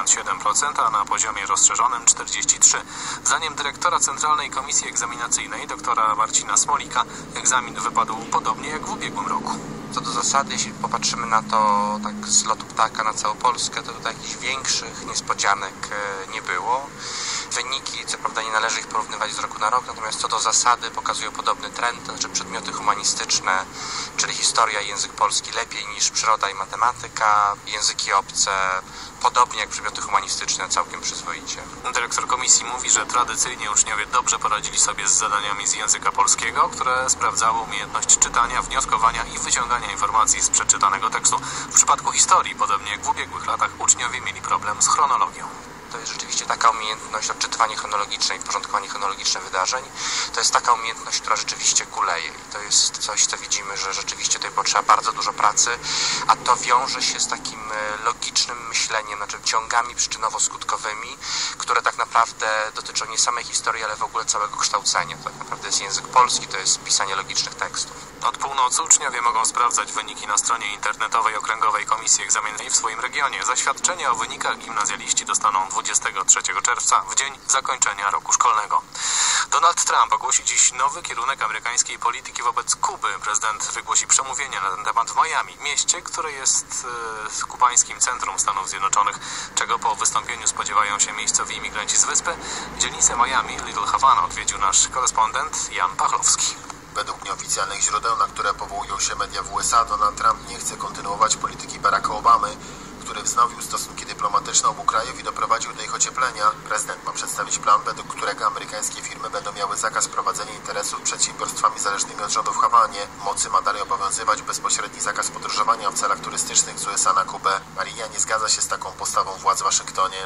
67%, a na poziomie rozszerzonym 43%. Zdaniem dyrektora Centralnej Komisji Egzaminacyjnej, doktora Marcina Smolika, egzamin wypadł podobnie jak w ubiegłym roku. Co do zasady, jeśli popatrzymy na to tak z lotu ptaka na całą Polskę, to tutaj jakichś większych niespodzianek nie było. Wyniki, co prawda nie należy ich porównywać z roku na rok, natomiast co do zasady pokazują podobny trend, to znaczy przedmioty humanistyczne, czyli historia i język polski lepiej niż przyroda i matematyka, języki obce podobnie jak przedmioty humanistyczne, całkiem przyzwoicie. Dyrektor komisji mówi, że tradycyjnie uczniowie dobrze poradzili sobie z zadaniami z języka polskiego, które sprawdzały umiejętność czytania, wnioskowania i wyciągania informacji z przeczytanego tekstu. W przypadku historii, podobnie jak w ubiegłych latach, uczniowie mieli problem z chronologią. To jest rzeczywiście taka umiejętność, odczytywanie chronologiczne i porządkowanie chronologiczne wydarzeń. To jest taka umiejętność, która rzeczywiście kuleje. I to jest coś, co widzimy, że rzeczywiście tutaj potrzeba bardzo dużo pracy, a to wiąże się z takim logicznym myśleniem, znaczy ciągami przyczynowo-skutkowymi, które tak naprawdę dotyczą nie samej historii, ale w ogóle całego kształcenia. To tak naprawdę jest język polski, to jest pisanie logicznych tekstów. Od północy uczniowie mogą sprawdzać wyniki na stronie internetowej Okręgowej Komisji Egzaminacyjnej w swoim regionie. Zaświadczenia o wynikach gimnazjaliści dostaną 23 czerwca, w dzień zakończenia roku szkolnego. Donald Trump ogłosi dziś nowy kierunek amerykańskiej polityki wobec Kuby. Prezydent wygłosi przemówienie na ten temat w Miami, mieście, które jest kubańskim centrum Stanów Zjednoczonych, czego po wystąpieniu spodziewają się miejscowi imigranci z wyspy. Dzielnicę Miami, Little Havana, odwiedził nasz korespondent Jan Pachlowski. Według nieoficjalnych źródeł, na które powołują się media w USA, Donald Trump nie chce kontynuować polityki Baracka Obamy, który wznowił stosunki dyplomatyczne obu krajów i doprowadził do ich ocieplenia. Prezydent ma przedstawić plan, według którego amerykańskie firmy będą miały zakaz prowadzenia interesów z przedsiębiorstwami zależnymi od rządu w Hawanie. W mocy ma dalej obowiązywać bezpośredni zakaz podróżowania w celach turystycznych z USA na Kubę. Maria nie zgadza się z taką postawą władz w Waszyngtonie.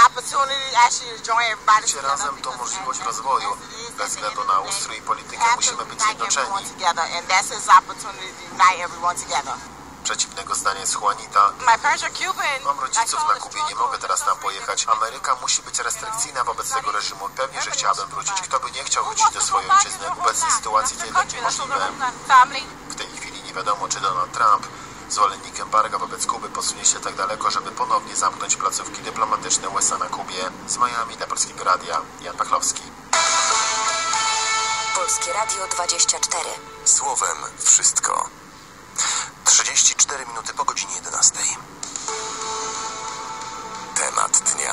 Bycie razem to możliwość rozwoju. Bez względu na ustrój i politykę musimy być zjednoczeni. Przeciwnego zdania jest Juanita. Mam rodziców na Kubie, nie mogę teraz tam pojechać. Ameryka musi być restrykcyjna wobec tego reżimu. Pewnie, że chciałabym wrócić. Kto by nie chciał wrócić do swojej ojczyzny? W obecnej sytuacji to jednak niemożliwe. W tej chwili nie wiadomo, czy Donald Trump, zwolennik embarga wobec Kuby, posunie się tak daleko, żeby ponownie zamknąć placówki dyplomatyczne USA na Kubie. Z Miami dla Polskiego Radia, Jan Pachlowski. Polskie Radio 24. Słowem wszystko. 34 minuty po godzinie 11. Temat dnia.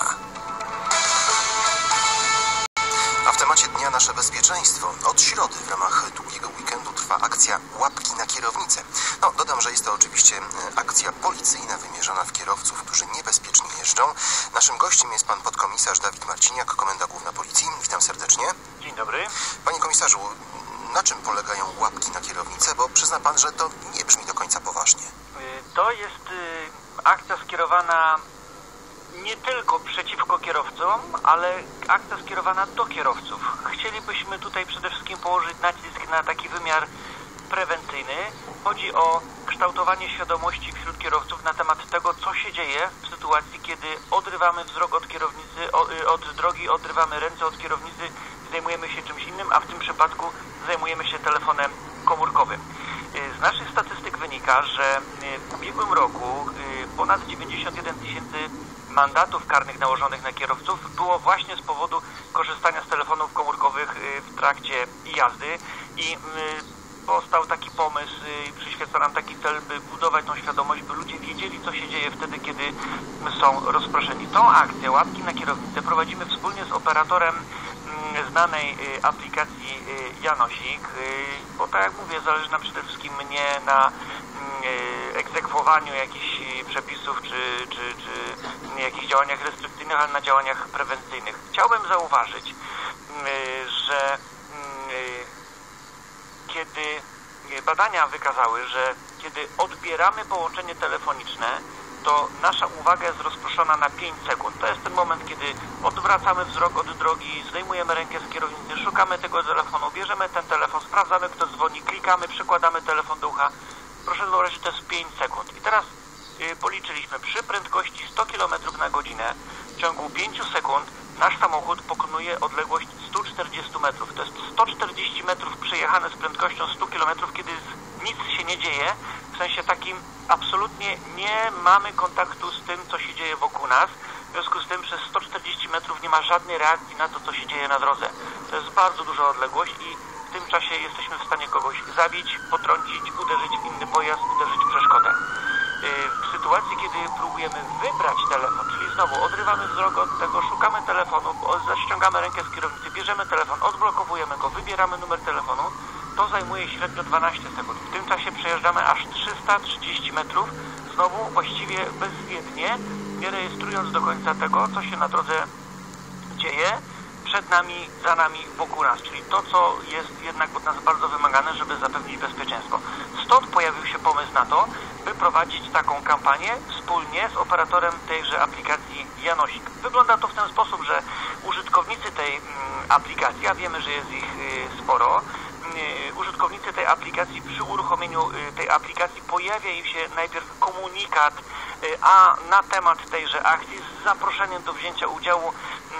A w temacie dnia nasze bezpieczeństwo. Od środy w ramach długiego weekendu trwa akcja Łapki na kierownicę. Dodam, że jest to oczywiście akcja policyjna wymierzona w kierowców, którzy niebezpiecznie jeżdżą. Naszym gościem jest pan podkomisarz Dawid Marciniak, Komenda Główna Policji. Witam serdecznie. Dzień dobry. Panie komisarzu, na czym polegają łapki na kierownicę? Bo przyzna pan, że to nie brzmi do końca poważnie. To jest akcja skierowana nie tylko przeciwko kierowcom, ale akcja skierowana do kierowców. Chcielibyśmy tutaj przede wszystkim położyć nacisk na taki wymiar prewencyjny. Chodzi o kształtowanie świadomości wśród kierowców na temat tego, co się dzieje w sytuacji, kiedy odrywamy wzrok od kierownicy, od drogi, odrywamy ręce od kierownicy, zajmujemy się czymś innym, a w tym przypadku zajmujemy się telefonem komórkowym. Z naszych statystyk wynika, że w ubiegłym roku ponad 91 tysięcy mandatów karnych nałożonych na kierowców było właśnie z powodu korzystania z telefonów komórkowych w trakcie jazdy i powstał taki pomysł, przyświeca nam taki cel, by budować tą świadomość, by ludzie wiedzieli, co się dzieje wtedy, kiedy są rozproszeni. Tą akcję Łapki na kierownicę prowadzimy wspólnie z operatorem znanej aplikacji Janosik, bo tak jak mówię, zależy nam przede wszystkim nie na egzekwowaniu jakichś przepisów czy jakichś działaniach restrykcyjnych, ale na działaniach prewencyjnych. Chciałbym zauważyć, że kiedy badania wykazały, że kiedy odbieramy połączenie telefoniczne, to nasza uwaga jest rozproszona na 5 sekund. To jest ten moment, kiedy odwracamy wzrok od drogi, zdejmujemy rękę z kierownicy, szukamy tego telefonu, bierzemy ten telefon, sprawdzamy, kto dzwoni, klikamy, przykładamy telefon do ucha. Proszę wyobrazić, to jest 5 sekund. I teraz policzyliśmy, przy prędkości 100 km na godzinę w ciągu 5 sekund nasz samochód pokonuje odległość 140 metrów. To jest 140 metrów przejechane z prędkością 100 km, kiedy nic się nie dzieje. W sensie takim absolutnie nie mamy kontaktu z tym, co się dzieje wokół nas. W związku z tym przez 140 metrów nie ma żadnej reakcji na to, co się dzieje na drodze. To jest bardzo duża odległość i w tym czasie jesteśmy w stanie kogoś zabić, potrącić, uderzyć w inny pojazd, uderzyć w przeszkodę. W sytuacji, kiedy próbujemy wybrać telefon, czyli znowu odrywamy wzrok od tego, szukamy telefonu, zaściągamy rękę z kierownicy, bierzemy telefon, odblokowujemy go, wybieramy numer telefonu, to zajmuje średnio 12 sekund. W tym czasie przejeżdżamy aż 330 metrów, znowu właściwie bezwiednie, nie rejestrując do końca tego, co się na drodze dzieje, przed nami, za nami, wokół nas, czyli to, co jest jednak od nas bardzo wymagane, żeby zapewnić bezpieczeństwo. Stąd pojawił się pomysł na to, by prowadzić taką kampanię wspólnie z operatorem tejże aplikacji Janosik. Wygląda to w ten sposób, że użytkownicy tej aplikacji, a wiemy, że jest ich sporo, użytkownicy tej aplikacji, przy uruchomieniu tej aplikacji pojawia im się najpierw komunikat na temat tejże akcji z zaproszeniem do wzięcia udziału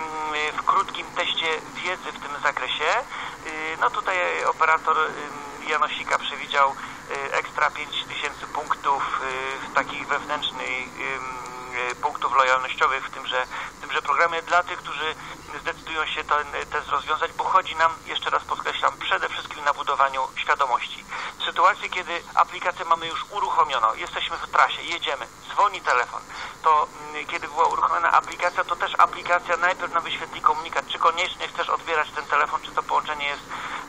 w krótkim teście wiedzy w tym zakresie. No tutaj operator Janosika przewidział ekstra 5000 punktów takich wewnętrznych punktów lojalnościowych w tymże programie dla tych, którzy zdecydują się ten test rozwiązać, bo chodzi nam, jeszcze raz podkreślam, przede wszystkim na budowaniu świadomości. W sytuacji, kiedy aplikację mamy już uruchomioną, jesteśmy w trasie, jedziemy, dzwoni telefon, to kiedy była uruchomiona aplikacja, to też aplikacja najpierw nam wyświetli komunikat, czy koniecznie chcesz odbierać ten telefon, czy to połączenie jest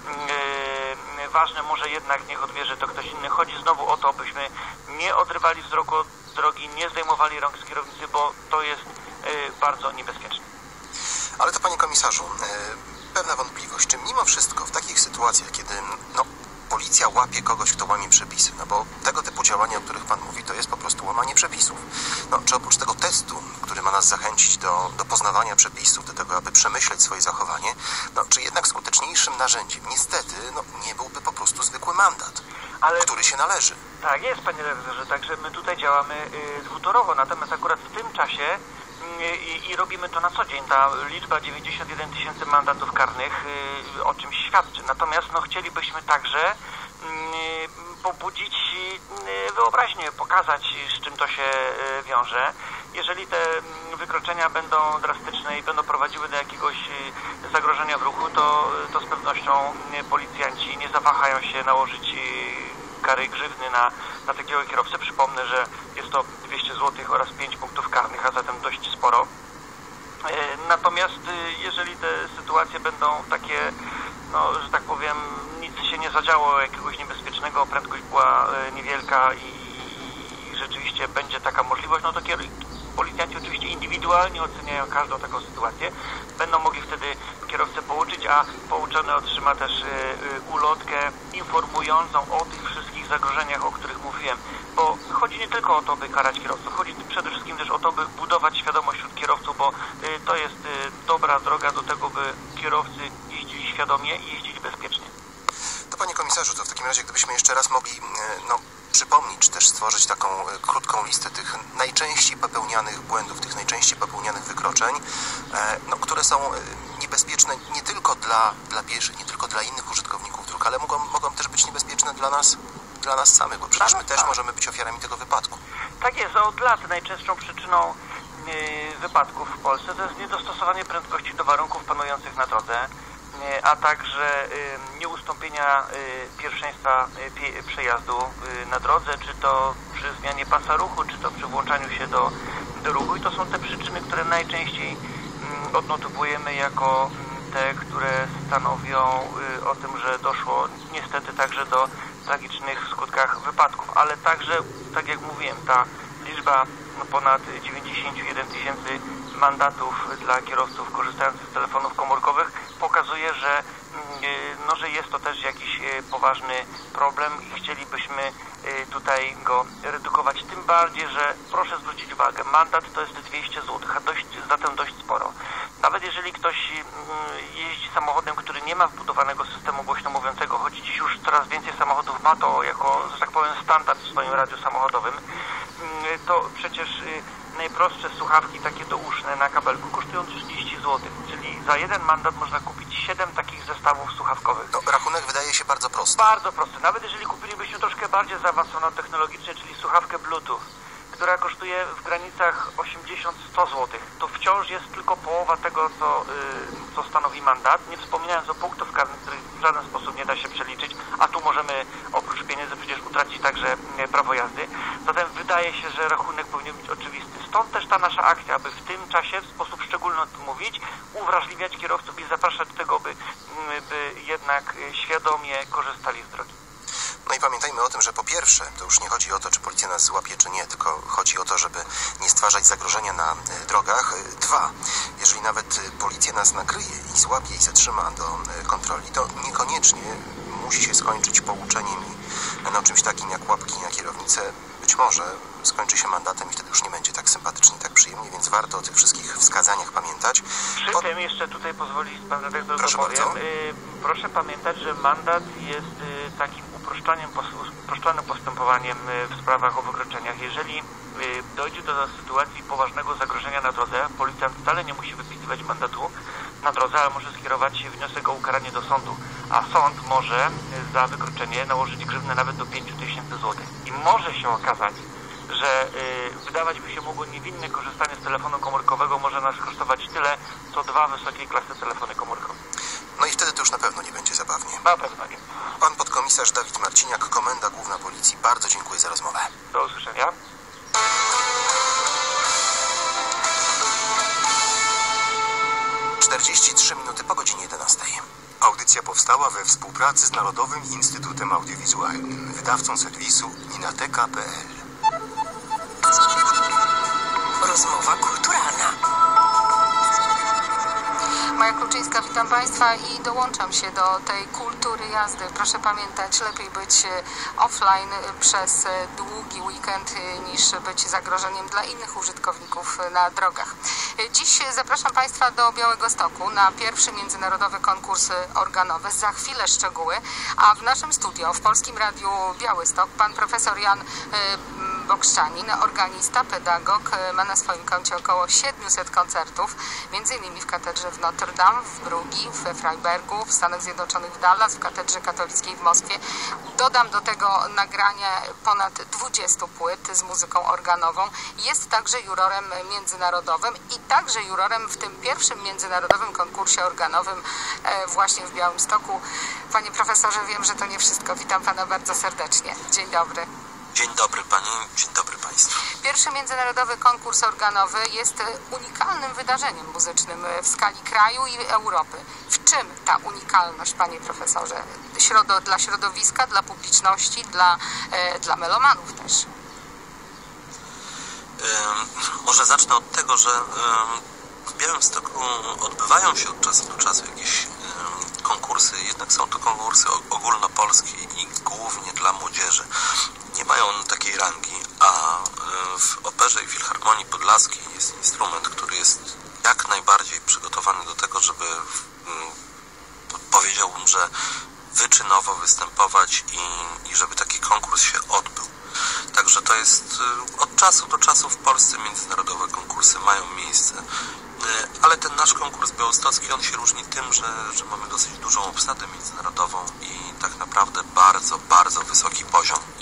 ważne, może jednak niech odbierze to ktoś inny. Chodzi znowu o to, byśmy nie odrywali wzroku od drogi, nie zdejmowali rąk z kierownicy, bo to jest bardzo niebezpieczne. Ale to, panie komisarzu, pewna wątpliwość, czy mimo wszystko w takich sytuacjach, kiedy policja łapie kogoś, kto łamie przepisy, no bo tego typu działania, o których pan mówi, to jest po prostu łamanie przepisów. No, czy oprócz tego testu, który ma nas zachęcić do poznawania przepisów, do tego, aby przemyśleć swoje zachowanie, no, czy jednak skuteczniejszym narzędziem, niestety, nie byłby po prostu zwykły mandat, który się należy? Tak jest, panie redaktorze, także my tutaj działamy dwutorowo, natomiast akurat w tym czasie i robimy to na co dzień. Ta liczba 91 tysięcy mandatów karnych o czymś świadczy. Natomiast chcielibyśmy także pobudzić wyobraźnię, pokazać, z czym to się wiąże. Jeżeli te wykroczenia będą drastyczne i będą prowadziły do jakiegoś zagrożenia w ruchu, to z pewnością policjanci nie zawahają się nałożyć kary grzywny na takiego kierowcę. Przypomnę, że jest to 200 zł oraz 5 punktów karnych, a zatem dość sporo. Natomiast jeżeli te sytuacje będą takie, że tak powiem, nic się nie zadziało jakiegoś niebezpiecznego, prędkość była niewielka i rzeczywiście będzie taka możliwość, to policjanci oczywiście indywidualnie oceniają każdą taką sytuację. Będą mogli wtedy kierowcę pouczyć, a pouczony otrzyma też ulotkę informującą o tych wszystkich zagrożeniach, o których mówiłem. Bo chodzi nie tylko o to, by karać kierowców, chodzi przede wszystkim też o to, by budować świadomość wśród kierowców, bo to jest dobra droga do tego, by kierowcy jeździli świadomie i jeździli bezpiecznie. To, panie komisarzu, to w takim razie, gdybyśmy jeszcze raz mogli przypomnieć, czy też stworzyć taką krótką listę tych najczęściej popełnianych błędów, tych najczęściej popełnianych wykroczeń, które są niebezpieczne nie tylko dla pieszych, nie tylko dla innych użytkowników dróg, ale mogą też być niebezpieczne dla nas, dla nas samych, bo przecież my też możemy być ofiarami tego wypadku. Tak jest, od lat najczęstszą przyczyną wypadków w Polsce to jest niedostosowanie prędkości do warunków panujących na drodze, a także nieustąpienia pierwszeństwa przejazdu na drodze, czy to przy zmianie pasa ruchu, czy to przy włączaniu się do ruchu. I to są te przyczyny, które najczęściej odnotowujemy jako te, które stanowią o tym, że doszło niestety także do tragicznych skutkach wypadków, ale także, tak jak mówiłem, ta liczba ponad 91 000 mandatów dla kierowców korzystających z telefonów komórkowych pokazuje, że jest to też jakiś poważny problem i chcielibyśmy tutaj go redukować. Tym bardziej, że proszę zwrócić uwagę, mandat to jest 200 zł, a zatem dość sporo. Nawet jeżeli ktoś jeździ samochodem, który nie ma wbudowanego systemu głośno mówiącego, choć dziś już coraz więcej samochodów ma to jako, że tak powiem, standard w swoim radiu samochodowym, to przecież najprostsze słuchawki takie douszne na kabelku kosztują 30 zł, czyli za jeden mandat można kupić 7 takich zestawów słuchawkowych. No, rachunek wydaje się bardzo prosty. Bardzo prosty. Nawet jeżeli kupilibyśmy troszkę bardziej zaawansowaną technologicznie, czyli słuchawkę Bluetooth, która kosztuje w granicach 80-100 zł, to wciąż jest tylko połowa tego, co stanowi mandat, nie wspominając o punktów karnych, których w żaden sposób nie da się przeliczyć, a tu możemy oprócz pieniędzy przecież utracić także prawo jazdy. Zatem wydaje się, że rachunek powinien być oczywisty. Stąd też ta nasza akcja, aby w tym czasie w sposób szczególny o tym mówić, uwrażliwiać kierowców i zapraszać do tego, by jednak świadomie korzystali z drogi. No i pamiętajmy o tym, że po pierwsze, to już nie chodzi o to, czy policja nas złapie, czy nie, tylko chodzi o to, żeby nie stwarzać zagrożenia na drogach. 2. Jeżeli nawet policja nas nakryje i złapie i zatrzyma do kontroli, to niekoniecznie musi się skończyć pouczeniem i czymś takim jak łapki na kierownicę. Być może skończy się mandatem i wtedy już nie będzie tak sympatycznie, tak przyjemnie, więc warto o tych wszystkich wskazaniach pamiętać. Przy tym jeszcze tutaj pozwoli pan redaktor, że powiem. Proszę pamiętać, że mandat jest takim uproszczonym postępowaniem w sprawach o wykroczeniach. Jeżeli dojdzie do sytuacji poważnego zagrożenia na drodze, policjant wcale nie musi wypisywać mandatu na drodze, ale może skierować wniosek o ukaranie do sądu, a sąd może za wykroczenie nałożyć grzywnę nawet do 5000 zł. I może się okazać, że wydawać by się mogło niewinne korzystanie z telefonu komórkowego może nas kosztować tyle, co 2 wysokiej klasy telefony komórkowe. No i wtedy to już na pewno nie będzie zabawnie. Na pewno nie. Pan podkomisarz Dawid Marciniak, Komenda Główna Policji. Bardzo dziękuję za rozmowę. Do usłyszenia. 43 minuty po godzinie 11. Audycja powstała we współpracy z Narodowym Instytutem Audiowizualnym, wydawcą serwisu Ninateka.pl. Rozmowa kulturalna. Maja Kluczyńska, witam Państwa i dołączam się do tej kultury jazdy. Proszę pamiętać, lepiej być offline przez długi weekend niż być zagrożeniem dla innych użytkowników na drogach. Dziś zapraszam Państwa do Białegostoku na pierwszy międzynarodowy konkurs organowy. Za chwilę szczegóły, a w naszym studio w Polskim Radiu Białystok pan profesor Jan Bokszczanin, organista, pedagog, ma na swoim koncie około 700 koncertów, m.in. w katedrze w Notre Dame, w Brugii, we Freibergu, w Stanach Zjednoczonych w Dallas, w katedrze katolickiej w Moskwie. Dodam do tego nagranie ponad 20 płyt z muzyką organową. Jest także jurorem międzynarodowym i także jurorem w tym pierwszym międzynarodowym konkursie organowym właśnie w Białymstoku. Panie profesorze, wiem, że to nie wszystko. Witam pana bardzo serdecznie. Dzień dobry. Dzień dobry Pani, dzień dobry Państwu. Pierwszy międzynarodowy konkurs organowy jest unikalnym wydarzeniem muzycznym w skali kraju i Europy. W czym ta unikalność, Panie Profesorze? Dla środowiska, dla publiczności, dla melomanów też? Może zacznę od tego, że w Białymstoku odbywają się od czasu do czasu jakieś konkursy, jednak są to konkursy ogólnopolskie i głównie dla młodzieży. Nie mają takiej rangi, a w Operze i Filharmonii Podlaskiej jest instrument, który jest jak najbardziej przygotowany do tego, żeby powiedziałbym, że wyczynowo występować i żeby taki konkurs się odbył. Także to jest od czasu do czasu w Polsce międzynarodowe konkursy mają miejsce, ale ten nasz konkurs białostocki, on się różni tym, że mamy dosyć dużą obsadę międzynarodową i tak naprawdę bardzo, bardzo wysoki poziom.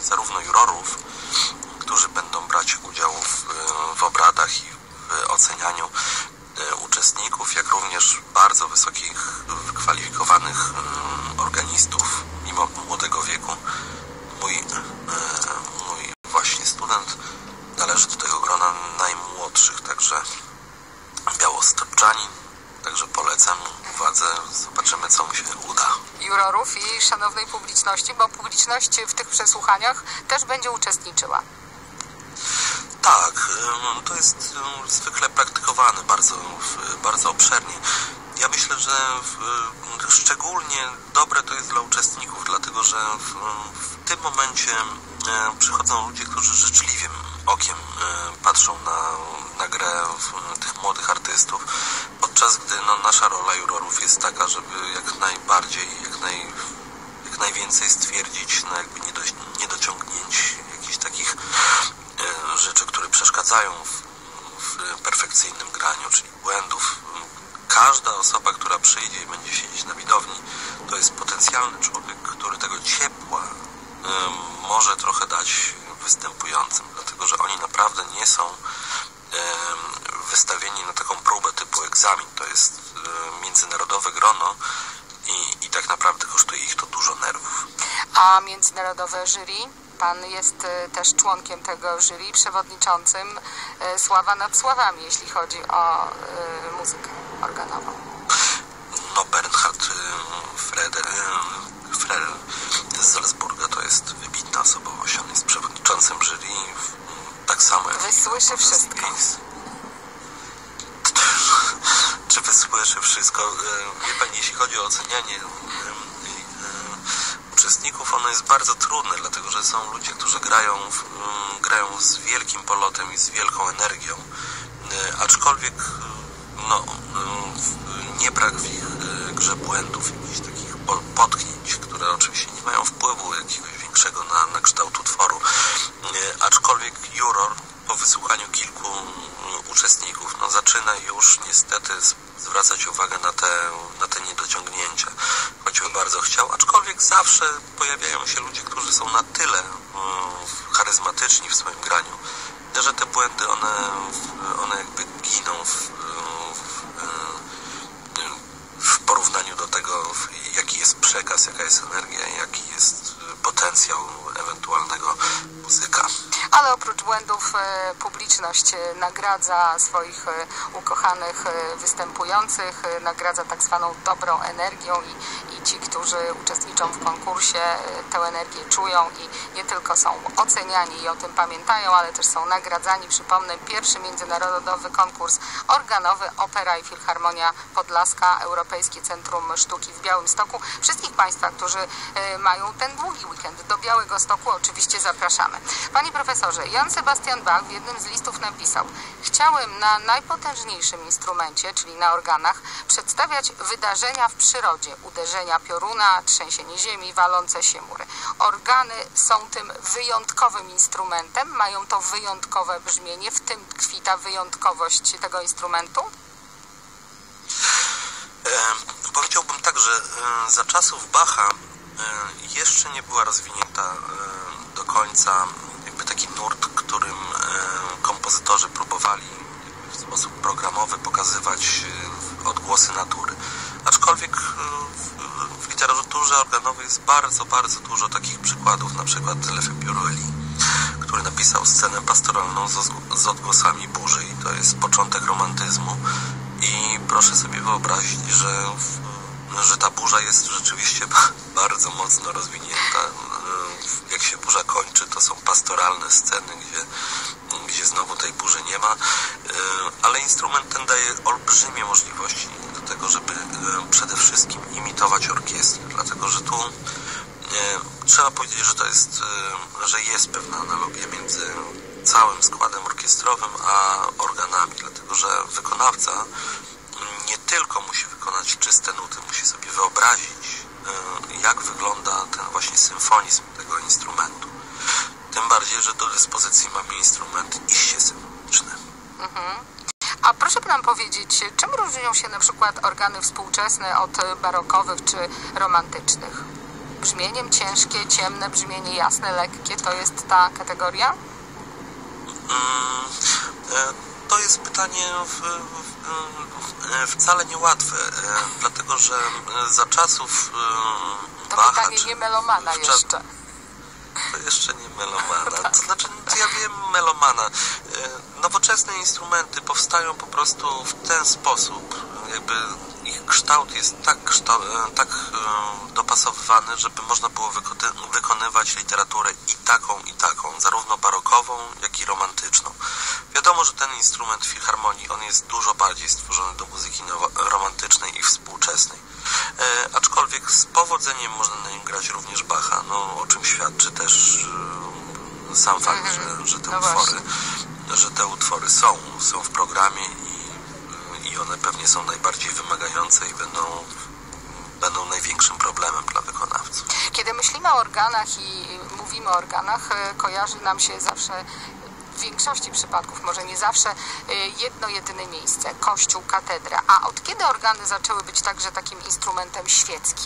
zarówno jurorów, którzy będą brać udział w obradach i w ocenianiu uczestników, jak również bardzo wysokich, wykwalifikowanych organistów mimo młodego wieku. Mój właśnie student należy do tego grona najmłodszych, także białostoczanin, także polecam uwadze, zobaczymy, co mu się uda. Jurorów i szanownej publiczności, bo publiczność w tych przesłuchaniach też będzie uczestniczyła. Tak, to jest zwykle praktykowane bardzo obszernie. Ja myślę, że szczególnie dobre to jest dla uczestników, dlatego że w tym momencie przychodzą ludzie, którzy życzliwym okiem patrzą na grę tych młodych artystów, podczas gdy nasza rola jurorów jest taka, żeby jak najbardziej, jak najwięcej stwierdzić jakby niedociągnięć, jakichś takich rzeczy, które przeszkadzają w perfekcyjnym graniu, czyli błędów. Każda osoba, która przyjdzie i będzie siedzieć na widowni, to jest potencjalny człowiek, który tego ciepła może trochę dać występującym, dlatego że oni naprawdę nie są wystawieni na taką próbę typu egzamin. To jest międzynarodowe grono i tak naprawdę kosztuje ich to dużo nerwów. A międzynarodowe jury? Pan jest też członkiem tego jury, przewodniczącym. Sława nad sławami, jeśli chodzi o muzykę organową. No, Bernhard Frel z Salzburga to jest wybitna osobowość. On jest przewodniczącym jury, tak samo jak... Wysłyszy wszystko. Czy wysłyszy wszystko? Wie pani, jeśli chodzi o ocenianie uczestników, ono jest bardzo trudne, dlatego że są ludzie, którzy grają z wielkim polotem i z wielką energią, aczkolwiek nie brak w ich grze błędów, jakichś takich potknięć, które oczywiście nie mają wpływu jakiegoś większego na kształt utworu, aczkolwiek juror po wysłuchaniu kilku uczestników zaczyna już niestety zwracać uwagę na te niedociągnięcia, choćby bardzo chciał, aczkolwiek zawsze pojawiają się ludzie, którzy są na tyle charyzmatyczni w swoim graniu, że te błędy one jakby giną w porównaniu do tego, jaki jest przekaz, jaka jest energia, jaki jest potencjał ewentualnego muzyka. Ale oprócz błędów publiczność nagradza swoich ukochanych występujących, nagradza tak zwaną dobrą energią i ci, którzy uczestniczą w konkursie, tę energię czują i nie tylko są oceniani i o tym pamiętają, ale też są nagradzani. Przypomnę, pierwszy międzynarodowy konkurs organowy Opera i Filharmonia Podlaska, Europejskie Centrum Sztuki w Białymstoku. Wszystkich Państwa, którzy mają ten długi weekend do Białegostoku, oczywiście zapraszamy. Panie profesorze, Jan Sebastian Bach w jednym z listów napisał: chciałem na najpotężniejszym instrumencie, czyli na organach, przedstawiać wydarzenia w przyrodzie, uderzenia pioruna, trzęsienie ziemi, walące się mury. Organy są tym wyjątkowym instrumentem, mają to wyjątkowe brzmienie, w tym tkwi ta wyjątkowość tego instrumentu? Powiedziałbym tak, że za czasów Bacha jeszcze nie była rozwinięta do końca jakby taki nurt, którym kompozytorzy próbowali w sposób programowy pokazywać odgłosy natury. Aczkolwiek w literaturze organowej jest bardzo, bardzo dużo takich przykładów, na przykład Lefebvre Bruegheli, który napisał scenę pastoralną z odgłosami burzy i to jest początek romantyzmu i proszę sobie wyobrazić, że ta burza jest rzeczywiście bardzo mocno rozwinięta. Jak się burza kończy, to są pastoralne sceny, gdzie znowu tej burzy nie ma, ale instrument ten daje olbrzymie możliwości do tego, żeby przede wszystkim imitować orkiestrę, dlatego że tu trzeba powiedzieć, że jest pewna analogia między całym składem orkiestrowym a organami, dlatego że wykonawca nie tylko musi wykonać czyste nuty, musi sobie wyobrazić, jak wygląda ten właśnie symfonizm tego instrumentu. Tym bardziej, że do dyspozycji mamy instrument iście symfoniczny. A proszę nam powiedzieć, czym różnią się na przykład organy współczesne od barokowych czy romantycznych? brzmieniem, ciężkie, ciemne brzmienie, jasne, lekkie, to jest ta kategoria? To jest pytanie wcale niełatwe, dlatego że za czasów to Bacha... pytanie nie melomana jeszcze. To jeszcze nie melomana. To znaczy, ja wiem melomana. Nowoczesne instrumenty powstają po prostu w ten sposób, jakby ich kształt jest tak dopasowywany, żeby można było wykonywać literaturę i taką, zarówno barokową, jak i romantyczną. Wiadomo, że ten instrument filharmonii, on jest dużo bardziej stworzony do muzyki romantycznej i współczesnej. Aczkolwiek z powodzeniem można na nim grać również Bacha, o czym świadczy też sam fakt, że te utwory są w programie i one pewnie są najbardziej wymagające i będą największym problemem dla wykonawców. Kiedy myślimy o organach i mówimy o organach, kojarzy nam się zawsze w większości przypadków, może nie zawsze, jedno jedyne miejsce, kościół, katedra. A od kiedy organy zaczęły być także takim instrumentem świeckim?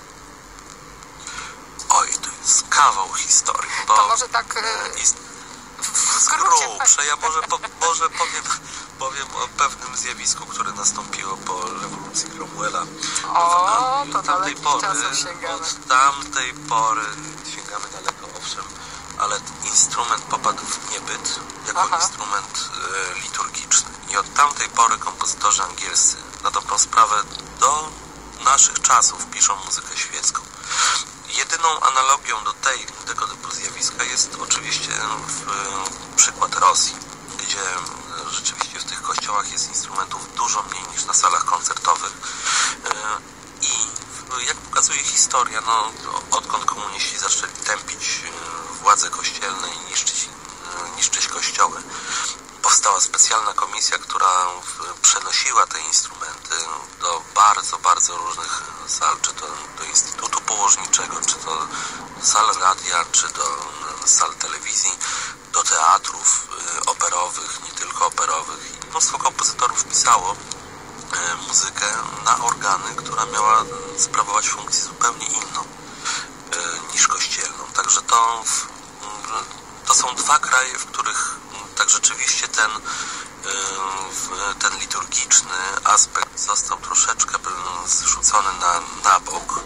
Oj, to jest kawał historii. Bo to może tak w grubsze. Ja może powiem o pewnym zjawisku, które nastąpiło po rewolucji Cromwella. To dalekich czasów sięgamy. Od tamtej pory sięgamy daleko, owszem, ale instrument popadł w niebyt jako instrument liturgiczny. I od tamtej pory kompozytorzy angielscy na dobrą sprawę do naszych czasów piszą muzykę świecką. Jedyną analogią do tego typu zjawiska jest oczywiście przykład Rosji, gdzie rzeczywiście w tych kościołach jest instrumentów dużo mniej niż na salach koncertowych i jak pokazuje historia, odkąd komuniści zaczęli tępić władze kościelne i niszczyć kościoły, powstała specjalna komisja, która przenosiła te instrumenty do bardzo, bardzo różnych sal, czy to do Instytutu Położniczego, czy to sal radia, czy do sal telewizji, do teatrów operowych, nie tylko operowych. I mnóstwo kompozytorów pisało muzykę na organy, która miała sprawować funkcję zupełnie inną niż kościelną. Także to są dwa kraje, w których tak rzeczywiście ten liturgiczny aspekt został troszeczkę zrzucony na bok.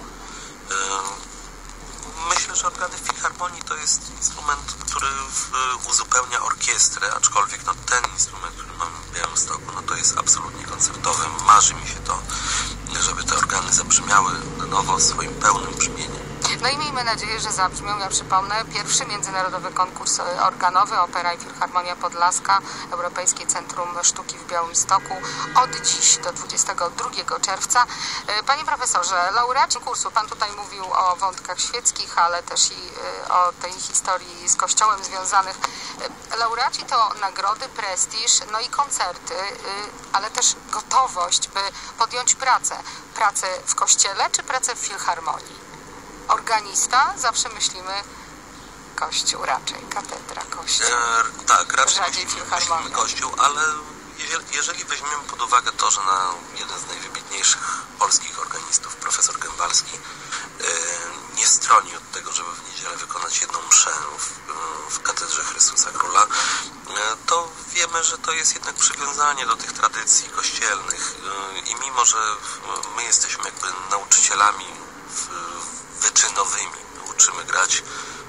Myślę, że organy filharmonii to jest instrument, który uzupełnia orkiestrę, aczkolwiek ten instrument, który mamy w Białymstoku, to jest absolutnie koncertowy. Marzy mi się to, żeby te organy zabrzmiały na nowo swoim pełnym brzmieniem. No i miejmy nadzieję, że zabrzmią. Ja przypomnę, pierwszy międzynarodowy konkurs organowy Opera i Filharmonia Podlaska, Europejskie Centrum Sztuki w Białymstoku od dziś do 22 czerwca. Panie profesorze, laureaci konkursu, pan tutaj mówił o wątkach świeckich, ale też i o tej historii z Kościołem związanych. Laureaci to nagrody, prestiż, i koncerty, ale też gotowość, by podjąć pracę w kościele czy pracę w filharmonii. Organista, zawsze myślimy kościół raczej, katedra, kościół. Tak, raczej myślimy kościół, ale jeżeli weźmiemy pod uwagę to, że jeden z najwybitniejszych polskich organistów, profesor Gębalski, nie stroni od tego, żeby w niedzielę wykonać jedną mszę w katedrze Chrystusa Króla, to wiemy, że to jest jednak przywiązanie do tych tradycji kościelnych i mimo, że my jesteśmy jakby nauczycielami wyczynowymi, uczymy grać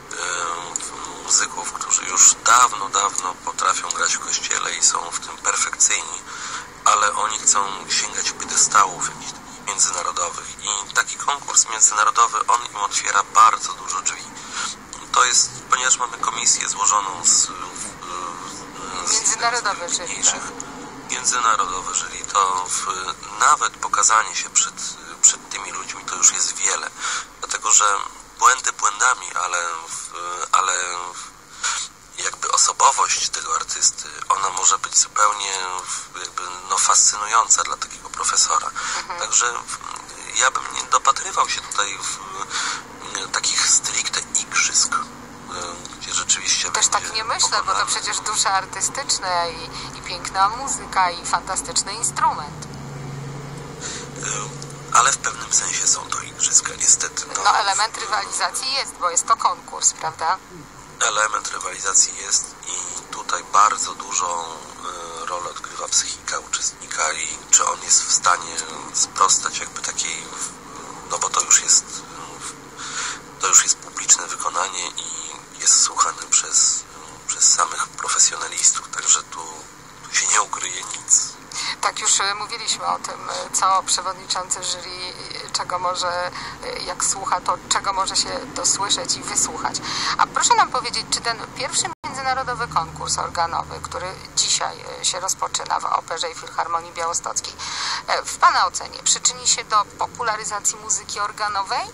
muzyków, którzy już dawno potrafią grać w kościele i są w tym perfekcyjni, ale oni chcą sięgać piedestałów międzynarodowych i taki konkurs międzynarodowy, on im otwiera bardzo dużo drzwi. To jest, ponieważ mamy komisję złożoną z międzynarodowe jury. Międzynarodowe jury, to nawet pokazanie się przed tymi ludźmi to już jest wiele, dlatego że błędy błędami, ale jakby osobowość tego artysty, ona może być zupełnie jakby fascynująca dla takiego profesora. Także ja bym nie dopatrywał się tutaj takich stricte igrzysk, gdzie rzeczywiście też tak nie myślę, bo to przecież dusze artystyczne i piękna muzyka i fantastyczny instrument. ale w pewnym sensie są to igrzyska, niestety. No element rywalizacji jest, bo jest to konkurs, prawda? Element rywalizacji jest i tutaj bardzo dużą rolę odgrywa psychika uczestnika i czy on jest w stanie sprostać jakby takiej, no bo to już jest publiczne wykonanie i jest słuchane przez samych profesjonalistów, także tu się nie ukryje nic. Tak, już mówiliśmy o tym, co przewodniczący jury, czego może, jak słucha, to czego może się dosłyszeć i wysłuchać. A proszę nam powiedzieć, czy ten pierwszy międzynarodowy konkurs organowy, który dzisiaj się rozpoczyna w Operze i Filharmonii Białostockiej, w Pana ocenie przyczyni się do popularyzacji muzyki organowej?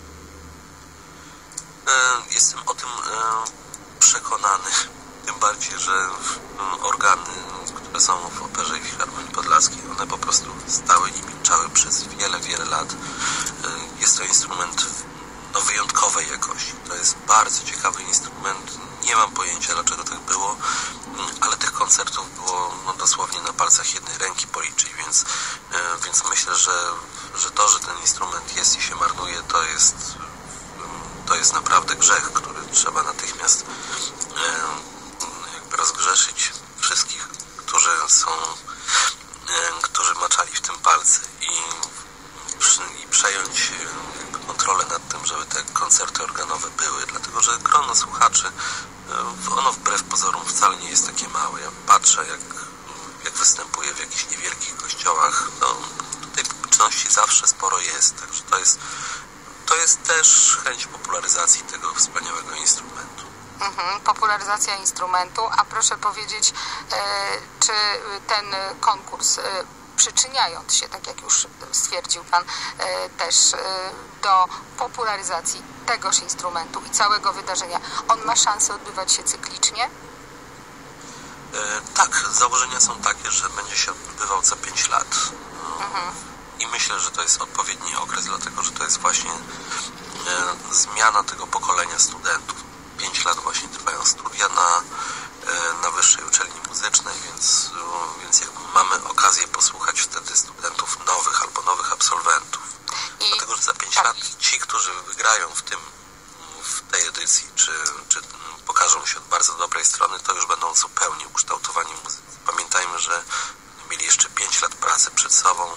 Jestem o tym przekonany, tym bardziej, że organy, które są w Operze i Filharmonii Podlaskiej, one po prostu stały i milczały przez wiele, wiele lat. Jest to instrument wyjątkowej jakości. To jest bardzo ciekawy instrument. Nie mam pojęcia, dlaczego tak było, ale tych koncertów było dosłownie na palcach jednej ręki policzyć, więc myślę, że to, że ten instrument jest i się marnuje, to jest naprawdę grzech, który trzeba natychmiast jakby rozgrzeszyć wszystkich, którzy maczali w tym palce i przejąć kontrolę nad tym, żeby te koncerty organowe były, dlatego że grono słuchaczy, ono wbrew pozorom wcale nie jest takie małe. Ja patrzę, jak występuje w jakichś niewielkich kościołach, tej publiczności zawsze sporo jest, także to jest też chęć popularyzacji tego wspaniałego instrumentu. Popularyzacja instrumentu, a proszę powiedzieć, czy ten konkurs, przyczyniając się, tak jak już stwierdził Pan, też do popularyzacji tegoż instrumentu i całego wydarzenia, on ma szansę odbywać się cyklicznie? Tak, założenia są takie, że będzie się odbywał co 5 lat. I myślę, że to jest odpowiedni okres, dlatego że to jest właśnie zmiana tego pokolenia studentów. 5 lat właśnie trwają studia na Wyższej Uczelni Muzycznej, więc jakby mamy okazję posłuchać wtedy studentów nowych albo nowych absolwentów. Dlatego, że za 5 lat ci, którzy wygrają w tej edycji, czy pokażą się od bardzo dobrej strony, to już będą zupełnie ukształtowani muzycy. Pamiętajmy, że mieli jeszcze 5 lat pracy przed sobą,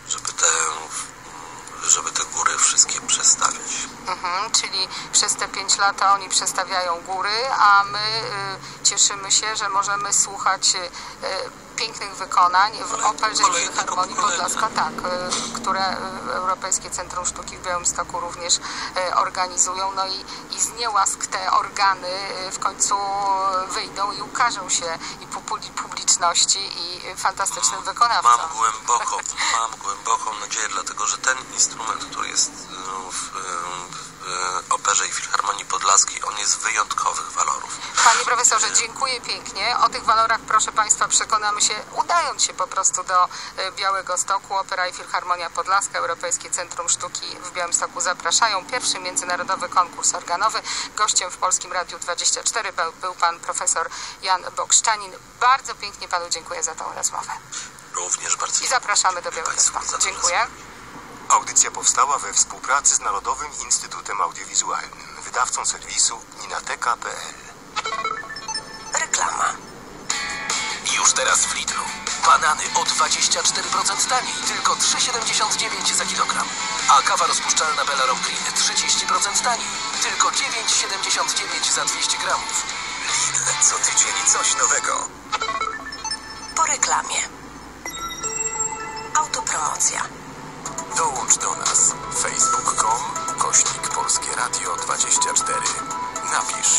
żeby te góry wszystkie przestawiać. Czyli przez te 5 lat oni przestawiają góry, a my cieszymy się, że możemy słuchać pięknych wykonań w Operze i Filharmonii Podlaska, które Europejskie Centrum Sztuki w Białymstoku również organizują. No i z niełask te organy w końcu wyjdą i ukażą się i publiczności i fantastycznym wykonawcom. Mam głęboką nadzieję, dlatego że ten instrument, który jest w Operze i Filharmonii Podlaskiej, on jest wyjątkowych walorów. Panie profesorze, dziękuję pięknie. O tych walorach, proszę Państwa, przekonamy się, udając się po prostu do Białegostoku. Opera i Filharmonia Podlaska, Europejskie Centrum Sztuki w Białymstoku zapraszają. Pierwszy międzynarodowy konkurs organowy. Gościem w Polskim Radiu 24 był pan profesor Jan Bokszczanin. Bardzo pięknie panu dziękuję za tą rozmowę. Również bardzo. I zapraszamy do Białegostoku. Dziękuję. Audycja powstała we współpracy z Narodowym Instytutem Audiowizualnym, wydawcą serwisu ninateka.pl. Reklama. Już teraz w Lidlu. Banany o 24% taniej, tylko 3,79 za kilogram. A kawa rozpuszczalna Belarop Green 30% taniej, tylko 9,79 za 200 gramów. Lidl, co tydzień coś nowego. Po reklamie. Autopromocja. Dołącz do nas facebook.com/Polskie Radio 24. Napisz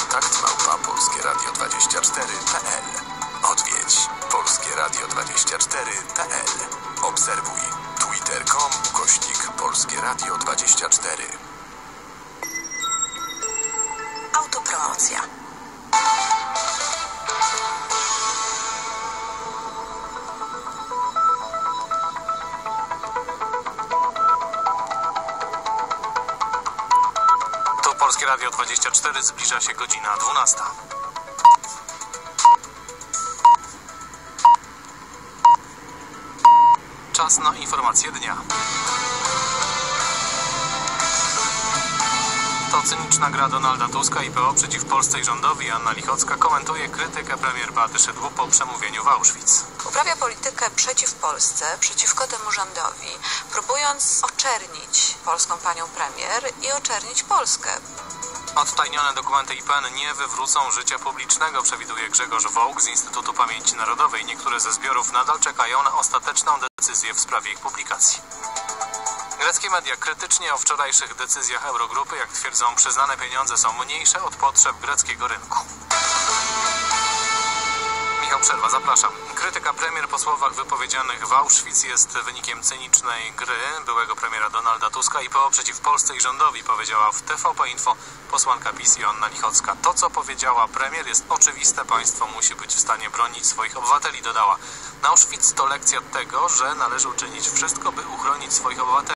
kontakt@polskieradio24.pl. Odwiedź polskieradio24.pl. Obserwuj twitter.com/Polskie Radio 24. Autopromocja. Polskie Radio 24, zbliża się godzina 12. Czas na informacje dnia. To cyniczna gra Donalda Tuska i PO przeciw Polsce i rządowi. Anna Lichocka komentuje krytykę premier Beaty Szydło po przemówieniu w Auschwitz. Uprawia politykę przeciw Polsce, przeciwko temu rządowi, próbując oczernić polską panią premier i oczernić Polskę. Odtajnione dokumenty IPN nie wywrócą życia publicznego, przewiduje Grzegorz Wołk z Instytutu Pamięci Narodowej. Niektóre ze zbiorów nadal czekają na ostateczną decyzję w sprawie ich publikacji. Greckie media krytycznie o wczorajszych decyzjach Eurogrupy. Jak twierdzą, przyznane pieniądze są mniejsze od potrzeb greckiego rynku. Michał Przerwa, zapraszam. Krytyka premier po słowach wypowiedzianych w Auschwitz jest wynikiem cynicznej gry byłego premiera Donalda Tuska i PO przeciw Polsce i rządowi, powiedziała w TVP Info posłanka PiS Joanna Lichocka. To, co powiedziała premier, jest oczywiste. Państwo musi być w stanie bronić swoich obywateli, dodała. Auschwitz to lekcja tego, że należy uczynić wszystko, by uchronić swoich obywateli.